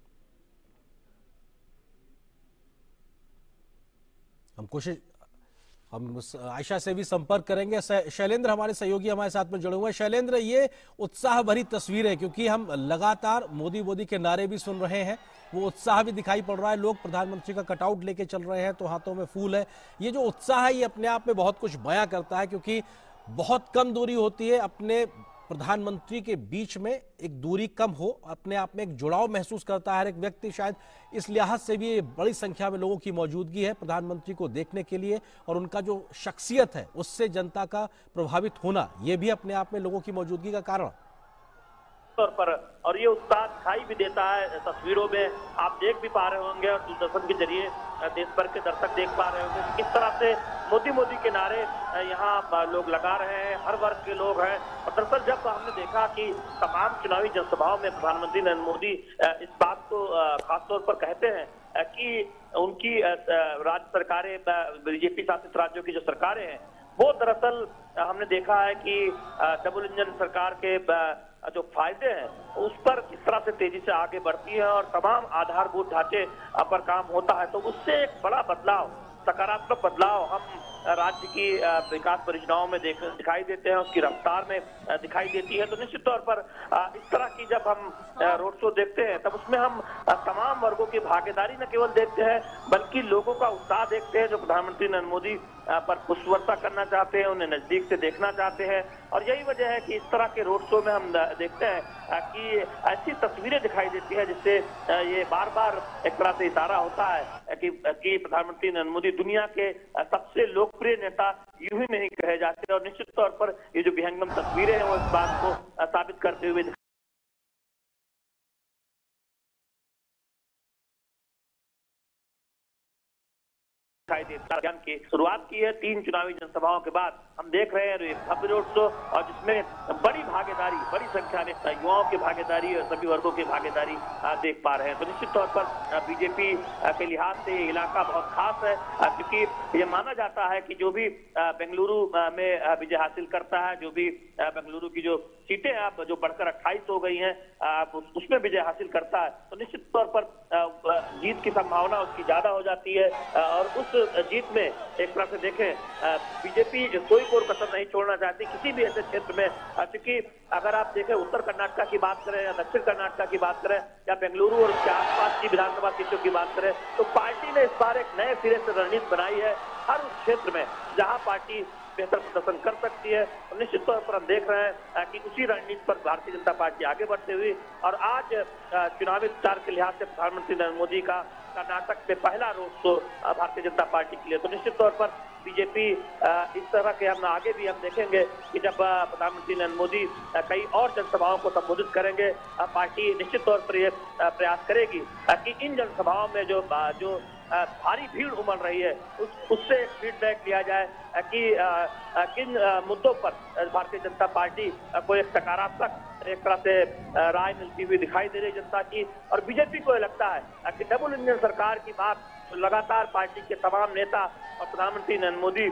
हम कोशिश हम आयशा से भी संपर्क करेंगे। शैलेंद्र हमारे सहयोगी हमारे साथ में जुड़े हुए हैं। शैलेंद्र, ये उत्साह भरी तस्वीर है क्योंकि हम लगातार मोदी मोदी के नारे भी सुन रहे हैं, वो उत्साह भी दिखाई पड़ रहा है, लोग प्रधानमंत्री का कटआउट लेके चल रहे हैं तो हाथों में फूल है। ये जो उत्साह है ये अपने आप में बहुत कुछ बयां करता है क्योंकि बहुत कम दूरी होती है अपने प्रधानमंत्री के बीच में एक दूरी कम हो, अपने आप में एक जुड़ाव महसूस करता है हर एक व्यक्ति। शायद इस लिहाज से भी बड़ी संख्या में लोगों की मौजूदगी है प्रधानमंत्री को देखने के लिए, और उनका जो शख्सियत है उससे जनता का प्रभावित होना, ये भी अपने आप में लोगों की मौजूदगी का कारण तौर पर। और ये उत्साह दिखाई भी देता है तस्वीरों में, आप देख भी पा रहे होंगे और दूरदर्शन के जरिए देश भर के दर्शक देख पा रहे होंगे किस तरह से मोदी मोदी के नारे यहाँ लोग लगा रहे हैं, हर वर्ग के लोग हैं। और दरअसल जब हमने देखा कि तमाम चुनावी जनसभाओं में प्रधानमंत्री नरेंद्र मोदी इस बात को खासतौर पर कहते हैं कि उनकी राज्य सरकारें, बीजेपी शासित राज्यों की जो सरकारें हैं, वो दरअसल हमने देखा है कि डबल इंजन सरकार के जो फायदे हैं उस पर किस तरह से तेजी से आगे बढ़ती है और तमाम आधारभूत ढांचे पर काम होता है। तो उससे एक बड़ा बदलाव, सकारात्मक बदलाव हम राज्य की विकास परियोजनाओं में देख दिखाई देते हैं, उसकी रफ्तार में दिखाई देती है। तो निश्चित तौर पर इस तरह की जब हम रोड शो देखते हैं तब उसमें हम तमाम वर्गों की भागीदारी न केवल देखते हैं बल्कि लोगों का उत्साह देखते हैं जो प्रधानमंत्री नरेंद्र मोदी पर पुष्पवर्षा करना चाहते हैं, उन्हें नजदीक से देखना चाहते हैं। और यही वजह है कि इस तरह के रोड शो में हम देखते हैं कि ऐसी तस्वीरें दिखाई देती है जिससे ये बार बार एक तरह से इशारा होता है कि, कि प्रधानमंत्री नरेंद्र मोदी दुनिया के सबसे लोकप्रिय नेता यूं ही नहीं कहे जाते। और निश्चित तौर पर ये जो विहंगम तस्वीरें हैं वो इस बात को साबित करते हुए दिखाई देता है। की शुरुआत की है तीन चुनावी जनसभाओं के बाद हम देख रहे हैं भव्य रोड शो, और जिसमें बड़ी भागीदारी, बड़ी संख्या में युवाओं की भागीदारी और सभी वर्गों की भागीदारी देख पा रहे हैं। तो निश्चित तौर पर बीजेपी के लिहाज से ये इलाका बहुत खास है, क्योंकि ये माना जाता है कि जो भी बेंगलुरु में विजय हासिल करता है, जो भी बेंगलुरु की जो सीटें अब जो बढ़कर अट्ठाईस हो गई हैं उसमें विजय हासिल करता है तो निश्चित तौर पर जीत की संभावना उसकी ज्यादा हो जाती है। और उस जीत में एक तरह से देखें बीजेपी कोई कोई कसर नहीं छोड़ना चाहती किसी भी ऐसे क्षेत्र में, क्योंकि अगर आप देखें उत्तर कर्नाटक की बात करें या दक्षिण कर्नाटक की बात करें या बेंगलुरु और उसके आसपास की विधानसभा सीटों की बात करें, तो पार्टी ने इस बार एक नए सिरे से रणनीति बनाई है हर उस क्षेत्र में जहां पार्टी बेहतर प्रदर्शन कर सकती है। और निश्चित तौर पर हम देख रहे हैं कि उसी रणनीति पर भारतीय जनता पार्टी आगे बढ़ते हुए, और आज चुनावी प्रचार के लिहाज से प्रधानमंत्री नरेंद्र मोदी का कर्नाटक में पहला road show Bharatiya Janata party के लिए। तो निश्चित तौर पर बीजेपी इस तरह के हम आगे भी हम देखेंगे कि जब प्रधानमंत्री नरेंद्र मोदी कई और जनसभाओं को संबोधित करेंगे, पार्टी निश्चित तौर पर यह प्रयास करेगी कि इन जनसभाओं में जो जो भारी भीड़ उमड़ रही है उस उससे एक फीडबैक लिया जाए कि किन मुद्दों पर भारतीय जनता पार्टी को एक सकारात्मक एक तरह से राय मिलती हुई दिखाई दे रही है जनता की। और बीजेपी को लगता है कि डबल इंजन सरकार की बात लगातार पार्टी के तमाम नेता और प्रधानमंत्री नरेंद्र मोदी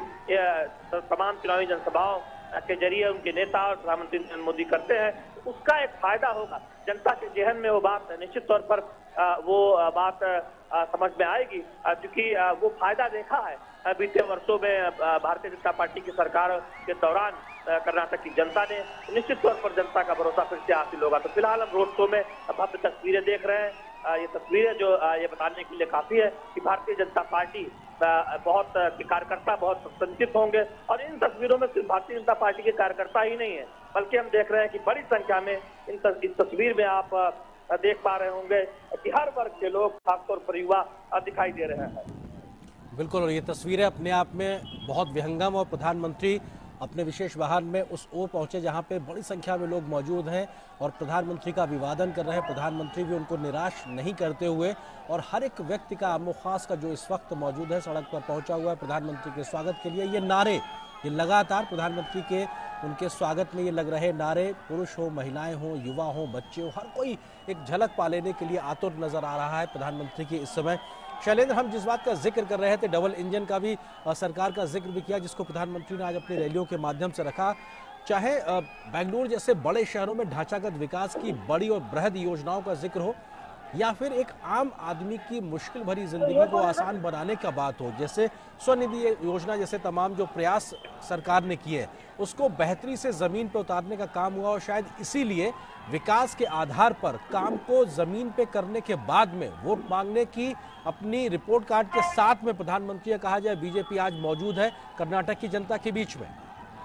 तमाम चुनावी जनसभाओं के जरिए उनके नेता और प्रधानमंत्री नरेंद्र मोदी करते हैं, तो उसका एक फायदा होगा जनता के जहन में। वो बात निश्चित तौर पर वो बात समझ में आएगी, क्योंकि वो फायदा देखा है बीते वर्षों में भारतीय जनता पार्टी की सरकार के दौरान कर्नाटक की जनता ने। निश्चित तौर पर जनता का भरोसा फिर से हासिल होगा। तो फिलहाल हम रोड शो में भव्य तस्वीरें देख रहे हैं। ये तस्वीरें जो ये बताने के लिए काफी है कि भारतीय जनता पार्टी बहुत कार्यकर्ता बहुत संचित होंगे, और इन तस्वीरों में सिर्फ भारतीय जनता पार्टी के कार्यकर्ता ही नहीं है बल्कि हम देख रहे हैं कि बड़ी संख्या में इन इस तस्वीर में आप देख पा रहे होंगे कि हर वर्ग के लोग, खासतौर पर युवा दिखाई दे रहे हैं। बिल्कुल, और ये तस्वीरें अपने आप में बहुत विहंगम, और प्रधानमंत्री अपने विशेष वाहन में उस ओर पहुंचे जहां पे बड़ी संख्या में लोग मौजूद हैं और प्रधानमंत्री का अभिवादन कर रहे हैं। प्रधानमंत्री भी उनको निराश नहीं करते हुए, और हर एक व्यक्ति का आमो खास का जो इस वक्त मौजूद है सड़क पर पहुंचा हुआ है प्रधानमंत्री के स्वागत के लिए। ये नारे, ये लगातार प्रधानमंत्री के उनके स्वागत में ये लग रहे नारे, पुरुष हो, महिलाएं हो, युवा हो, बच्चे हो, हर कोई एक झलक पा लेने के लिए आतुर नजर आ रहा है प्रधानमंत्री की इस समय। शैलेंद्र, हम जिस बात का जिक्र कर रहे थे, डबल इंजन का भी सरकार का जिक्र भी किया, जिसको प्रधानमंत्री ने आज अपनी रैलियों के माध्यम से रखा। चाहे बेंगलुरु जैसे बड़े शहरों में ढांचागत विकास की बड़ी और बृहद योजनाओं का जिक्र हो, या फिर एक आम आदमी की मुश्किल भरी जिंदगी को आसान बनाने का बात हो, जैसे स्वनिधि योजना जैसे तमाम जो प्रयास सरकार ने किए उसको बेहतरी से जमीन पर उतारने का काम हुआ। और शायद इसीलिए विकास के आधार पर काम को जमीन पे करने के बाद में वोट मांगने की अपनी रिपोर्ट कार्ड के साथ में प्रधानमंत्री ने कहा जाए बीजेपी आज मौजूद है कर्नाटक की जनता के बीच में।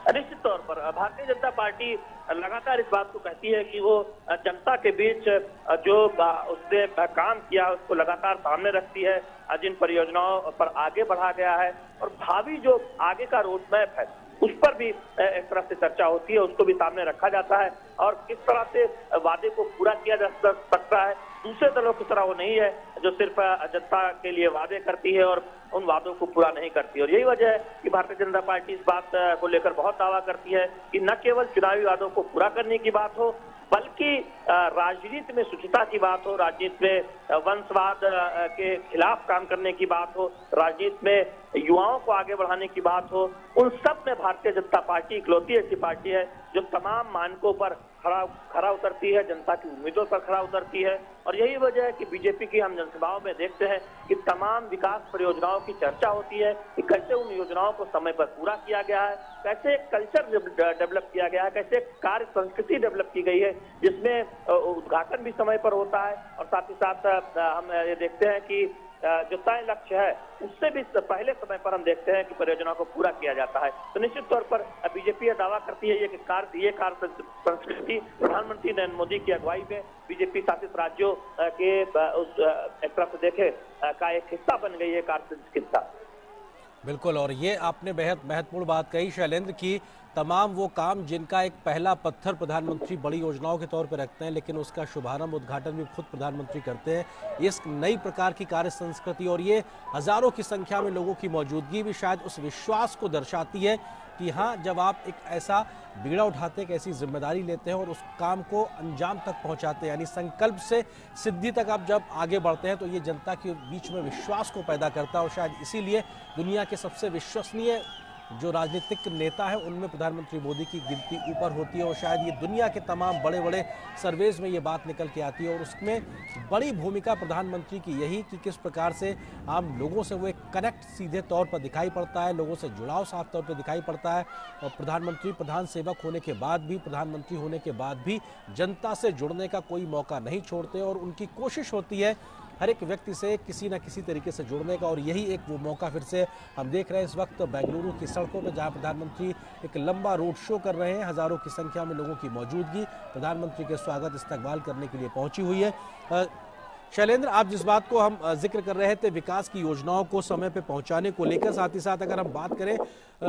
निश्चित तौर पर भारतीय जनता पार्टी लगातार इस बात को कहती है कि वो जनता के बीच जो उसने काम किया उसको लगातार सामने रखती है, जिन परियोजनाओं पर आगे बढ़ा गया है और भावी जो आगे का रोड मैप है उस पर भी एक तरह से चर्चा होती है, उसको भी सामने रखा जाता है और किस तरह से वादे को पूरा किया जा सकता है। दूसरे दलों की तरह वो नहीं है जो सिर्फ जनता के लिए वादे करती है और उन वादों को पूरा नहीं करती। और यही वजह है कि भारतीय जनता पार्टी इस बात को लेकर बहुत दावा करती है कि न केवल चुनावी वादों को पूरा करने की बात हो, बल्कि राजनीति में शुचिता की बात हो, राजनीति में वंशवाद के खिलाफ काम करने की बात हो, राजनीति में युवाओं को आगे बढ़ाने की बात हो, उन सब में भारतीय जनता पार्टी इकलौती ऐसी पार्टी है जो तमाम मानकों पर खड़ा खड़ा उतरती है, जनता की उम्मीदों पर खड़ा उतरती है। और यही वजह है कि बीजेपी की हम जनसभाओं में देखते हैं कि तमाम विकास परियोजनाओं की चर्चा होती है कि कैसे उन योजनाओं को समय पर पूरा किया गया है, कैसे एक कल्चर डेवलप किया गया है, कैसे कार्य संस्कृति डेवलप की गई है जिसमें उद्घाटन भी समय पर होता है और साथ ही साथ हम ये देखते हैं कि जो तय लक्ष्य है उससे भी पहले समय पर हम देखते हैं कि परियोजनाओं को पूरा किया जाता है। तो निश्चित तौर पर बीजेपी यह दावा करती है ये कि कार्य ये कार्य संस्कृति प्रधानमंत्री नरेंद्र मोदी की अगुवाई में बीजेपी शासित राज्यों के उस एक तरफ से देखे का एक हिस्सा बन गई है कार्य संस्कृति। बिल्कुल, और ये आपने बेहद महत्वपूर्ण बात कही शैलेंद्र की तमाम वो काम जिनका एक पहला पत्थर प्रधानमंत्री बड़ी योजनाओं के तौर पर रखते हैं लेकिन उसका शुभारंभ उद्घाटन भी खुद प्रधानमंत्री करते हैं। इस नई प्रकार की कार्य संस्कृति और ये हजारों की संख्या में लोगों की मौजूदगी भी शायद उस विश्वास को दर्शाती है कि हाँ, जब आप एक ऐसा बीड़ा उठाते हैं, एक ऐसी जिम्मेदारी लेते हैं और उस काम को अंजाम तक पहुंचाते हैं, यानी संकल्प से सिद्धि तक आप जब आगे बढ़ते हैं तो ये जनता के बीच में विश्वास को पैदा करता है। और शायद इसीलिए दुनिया के सबसे विश्वसनीय जो राजनीतिक नेता है उनमें प्रधानमंत्री मोदी की गिनती ऊपर होती है और शायद ये दुनिया के तमाम बड़े बड़े सर्वेज में ये बात निकल के आती है। और उसमें बड़ी भूमिका प्रधानमंत्री की यही कि किस प्रकार से आम लोगों से वो एक कनेक्ट सीधे तौर पर दिखाई पड़ता है, लोगों से जुड़ाव साफ तौर पर दिखाई पड़ता है। और प्रधानमंत्री प्रधान सेवक होने के बाद भी, प्रधानमंत्री होने के बाद भी जनता से जुड़ने का कोई मौका नहीं छोड़ते और उनकी कोशिश होती है हर एक व्यक्ति से किसी न किसी तरीके से जुड़ने का। और यही एक वो मौका फिर से हम देख रहे हैं इस वक्त बेंगलुरु की सड़कों में, जहां प्रधानमंत्री एक लंबा रोड शो कर रहे हैं। हजारों की संख्या में लोगों की मौजूदगी प्रधानमंत्री के स्वागत इस्तकबाल करने के लिए पहुंची हुई है। शैलेंद्र, आप जिस बात को हम जिक्र कर रहे थे विकास की योजनाओं को समय पे पहुंचाने को लेकर, साथ ही साथ अगर हम बात करें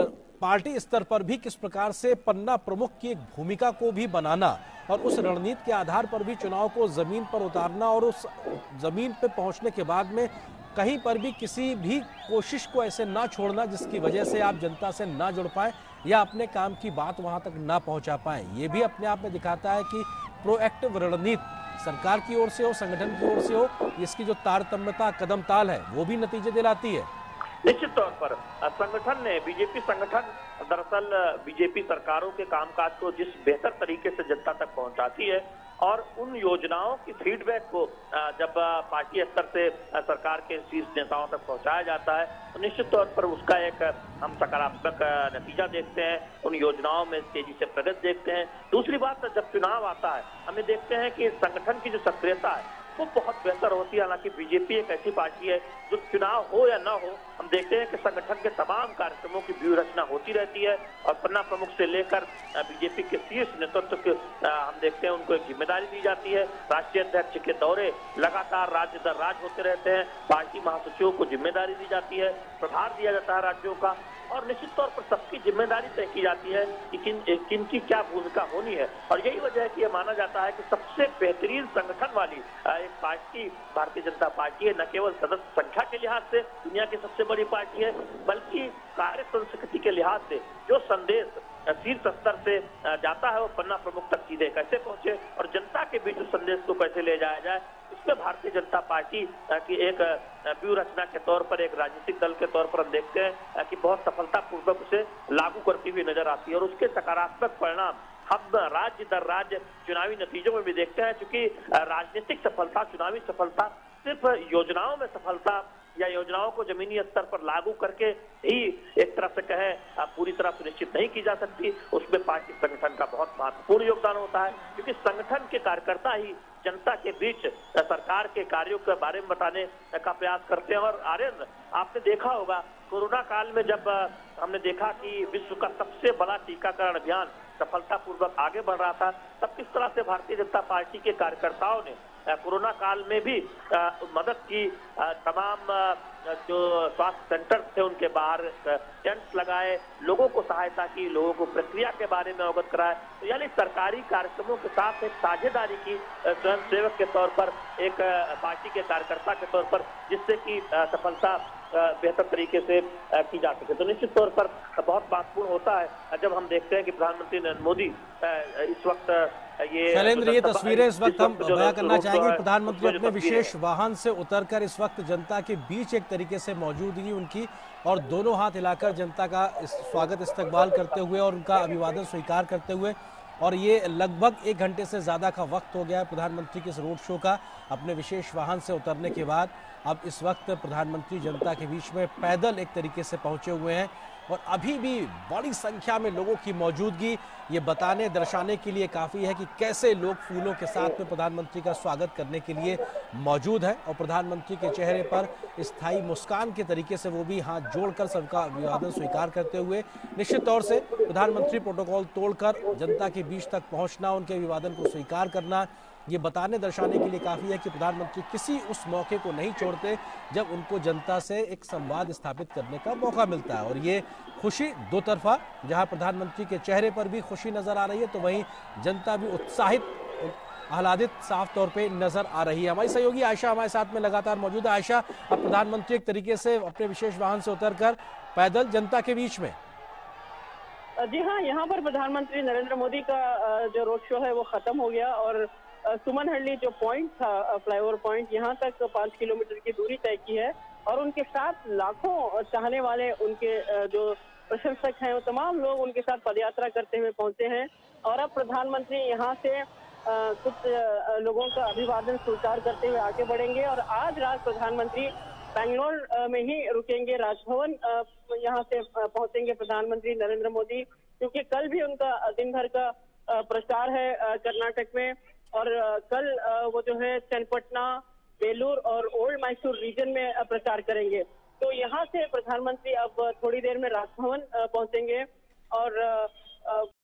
पार्टी स्तर पर भी किस प्रकार से पन्ना प्रमुख की एक भूमिका को भी बनाना और उस रणनीति के आधार पर भी चुनाव को जमीन पर उतारना और उस जमीन पे पहुंचने के बाद में कहीं पर भी किसी भी कोशिश को ऐसे ना छोड़ना जिसकी वजह से आप जनता से ना जुड़ पाए या अपने काम की बात वहां तक ना पहुंचा पाए, ये भी अपने आप में दिखाता है कि प्रोएक्टिव रणनीति सरकार की ओर से हो, संगठन की ओर से हो, इसकी जो तारतम्यता कदम ताल है वो भी नतीजे दिलाती है। निश्चित तौर पर संगठन ने, बीजेपी संगठन दरअसल बीजेपी सरकारों के कामकाज को जिस बेहतर तरीके से जनता तक पहुंचाती है और उन योजनाओं की फीडबैक को जब पार्टी स्तर से सरकार के शीर्ष नेताओं तक पहुंचाया जाता है तो निश्चित तौर पर उसका एक हम सकारात्मक नतीजा देखते हैं, उन योजनाओं में तेजी से प्रगति देखते हैं। दूसरी बात, जब चुनाव आता है हमें देखते हैं कि संगठन की जो सक्रियता है वो बहुत बेहतर होती है। हालांकि बीजेपी एक ऐसी पार्टी है जो चुनाव हो या ना हो हम देखते हैं कि संगठन के तमाम कार्यक्रमों की व्यूह रचना होती रहती है और पन्ना प्रमुख से लेकर बीजेपी के शीर्ष नेतृत्व के हम देखते हैं उनको एक जिम्मेदारी दी जाती है। राष्ट्रीय अध्यक्ष के दौरे लगातार राज्य दर राज्य होते रहते हैं, पार्टी महासचिवों को जिम्मेदारी दी जाती है, प्रभार दिया जाता है राज्यों का और निश्चित तौर पर सबकी जिम्मेदारी तय की जाती है कि किन किन की क्या भूमिका होनी है। और यही वजह है कि यह माना जाता है कि सबसे बेहतरीन संगठन वाली एक पार्टी भारतीय जनता पार्टी है। न केवल सदस्य संख्या के लिहाज से दुनिया की सबसे बड़ी पार्टी है बल्कि कार्य संस्कृति के लिहाज से जो संदेश शीर्ष स्तर से जाता है वो पन्ना प्रमुख तक सीधे कैसे पहुंचे और जनता के बीच उस संदेश को कैसे ले जाया जाए, इसमें भारतीय जनता पार्टी की एक व्यूह रचना के तौर पर, एक राजनीतिक दल के तौर पर हम देखते हैं कि बहुत सफलतापूर्वक उसे लागू करती हुई नजर आती है और उसके सकारात्मक परिणाम हम राज्य दर राज्य चुनावी नतीजों में भी देखते हैं। क्योंकि राजनीतिक सफलता, चुनावी सफलता सिर्फ योजनाओं में सफलता या योजनाओं को जमीनी स्तर पर लागू करके ही एक तरह से कहें पूरी तरह सुनिश्चित नहीं की जा सकती, उसमें पार्टी संगठन का बहुत महत्वपूर्ण योगदान होता है। क्योंकि संगठन के कार्यकर्ता ही जनता के बीच सरकार के कार्यों के बारे में बताने का प्रयास करते हैं। और आर्यन, आपने देखा होगा कोरोना काल में जब हमने देखा कि विश्व का सबसे बड़ा टीकाकरण अभियान सफलतापूर्वक आगे बढ़ रहा था, तब किस तरह से भारतीय जनता पार्टी के कार्यकर्ताओं ने कोरोना काल में भी मदद की। तमाम जो स्वास्थ्य सेंटर थे उनके बाहर टेंट्स लगाए, लोगों को सहायता की, लोगों को प्रक्रिया के बारे में अवगत कराए। तो यानी सरकारी कार्यक्रमों के साथ एक साझेदारी की स्वयं सेवक के तौर पर, एक पार्टी के कार्यकर्ता के तौर पर, जिससे कि सफलता बेहतर तरीके से की जा सके। तो निश्चित तौर पर बहुत महत्वपूर्ण होता है जब हम देखते हैं कि प्रधानमंत्री नरेंद्र मोदी इस वक्त ये शैलेंद्र, ये तस्वीरें इस वक्त हम बयां करना चाहेंगे। प्रधानमंत्री अपने विशेष वाहन से उतरकर इस वक्त जनता के बीच एक तरीके से मौजूदगी उनकी, और दोनों हाथ हिलाकर जनता का स्वागत इस्तकबाल करते हुए और उनका अभिवादन स्वीकार करते हुए। और ये लगभग एक घंटे से ज़्यादा का वक्त हो गया है प्रधानमंत्री के इस रोड शो का। अपने विशेष वाहन से उतरने के बाद अब इस वक्त प्रधानमंत्री जनता के बीच में पैदल एक तरीके से पहुंचे हुए हैं, और अभी भी बड़ी संख्या में लोगों की मौजूदगी ये बताने दर्शाने के लिए काफ़ी है कि कैसे लोग फूलों के साथ में प्रधानमंत्री का स्वागत करने के लिए मौजूद है। और प्रधानमंत्री के चेहरे पर स्थायी मुस्कान के तरीके से वो भी हाथ जोड़कर सबका अभिवादन स्वीकार करते हुए, निश्चित तौर से प्रधानमंत्री प्रोटोकॉल तोड़कर जनता के बीच तक पहुंचना, उनके अभिवादन को स्वीकार करना, ये बताने दर्शाने के लिए काफ़ी है कि प्रधानमंत्री किसी उस मौके को नहीं छोड़ते जब उनको जनता से एक संवाद स्थापित करने का मौका मिलता है। और ये खुशी दो तरफा, जहां प्रधानमंत्री के चेहरे पर भी खुशी नजर आ रही है, तो वहीं जनता भी उत्साहित, आह्लादित साफ तौर पे नजर आ रही है। हमारी सहयोगी आयशा हमारे साथ में लगातार मौजूद है। आयशा, अब प्रधानमंत्री एक तरीके से अपने विशेष वाहन से उतरकर पैदल जनता के बीच में। जी हाँ, यहाँ पर प्रधानमंत्री नरेंद्र मोदी का जो रोड शो है वो खत्म हो गया, और सुमनहल्ली जो पॉइंट था, फ्लाईओवर पॉइंट, यहाँ तक पाँच किलोमीटर की दूरी तय की है, और उनके साथ लाखों चाहने वाले, उनके जो प्रशंसक हैं, वो तमाम लोग उनके साथ पदयात्रा करते हुए पहुंचे हैं। और अब प्रधानमंत्री यहाँ से आ, कुछ लोगों का अभिवादन स्वीकार करते हुए आगे बढ़ेंगे, और आज रात प्रधानमंत्री बैंगलोर में ही रुकेंगे। राजभवन यहाँ से पहुंचेंगे प्रधानमंत्री नरेंद्र मोदी, क्योंकि कल भी उनका दिन भर का प्रचार है कर्नाटक में, और कल वो जो है चन्नपटना, बेलूर और ओल्ड मैसूर रीजन में प्रचार करेंगे। तो यहाँ से प्रधानमंत्री अब थोड़ी देर में राजभवन पहुंचेंगे, और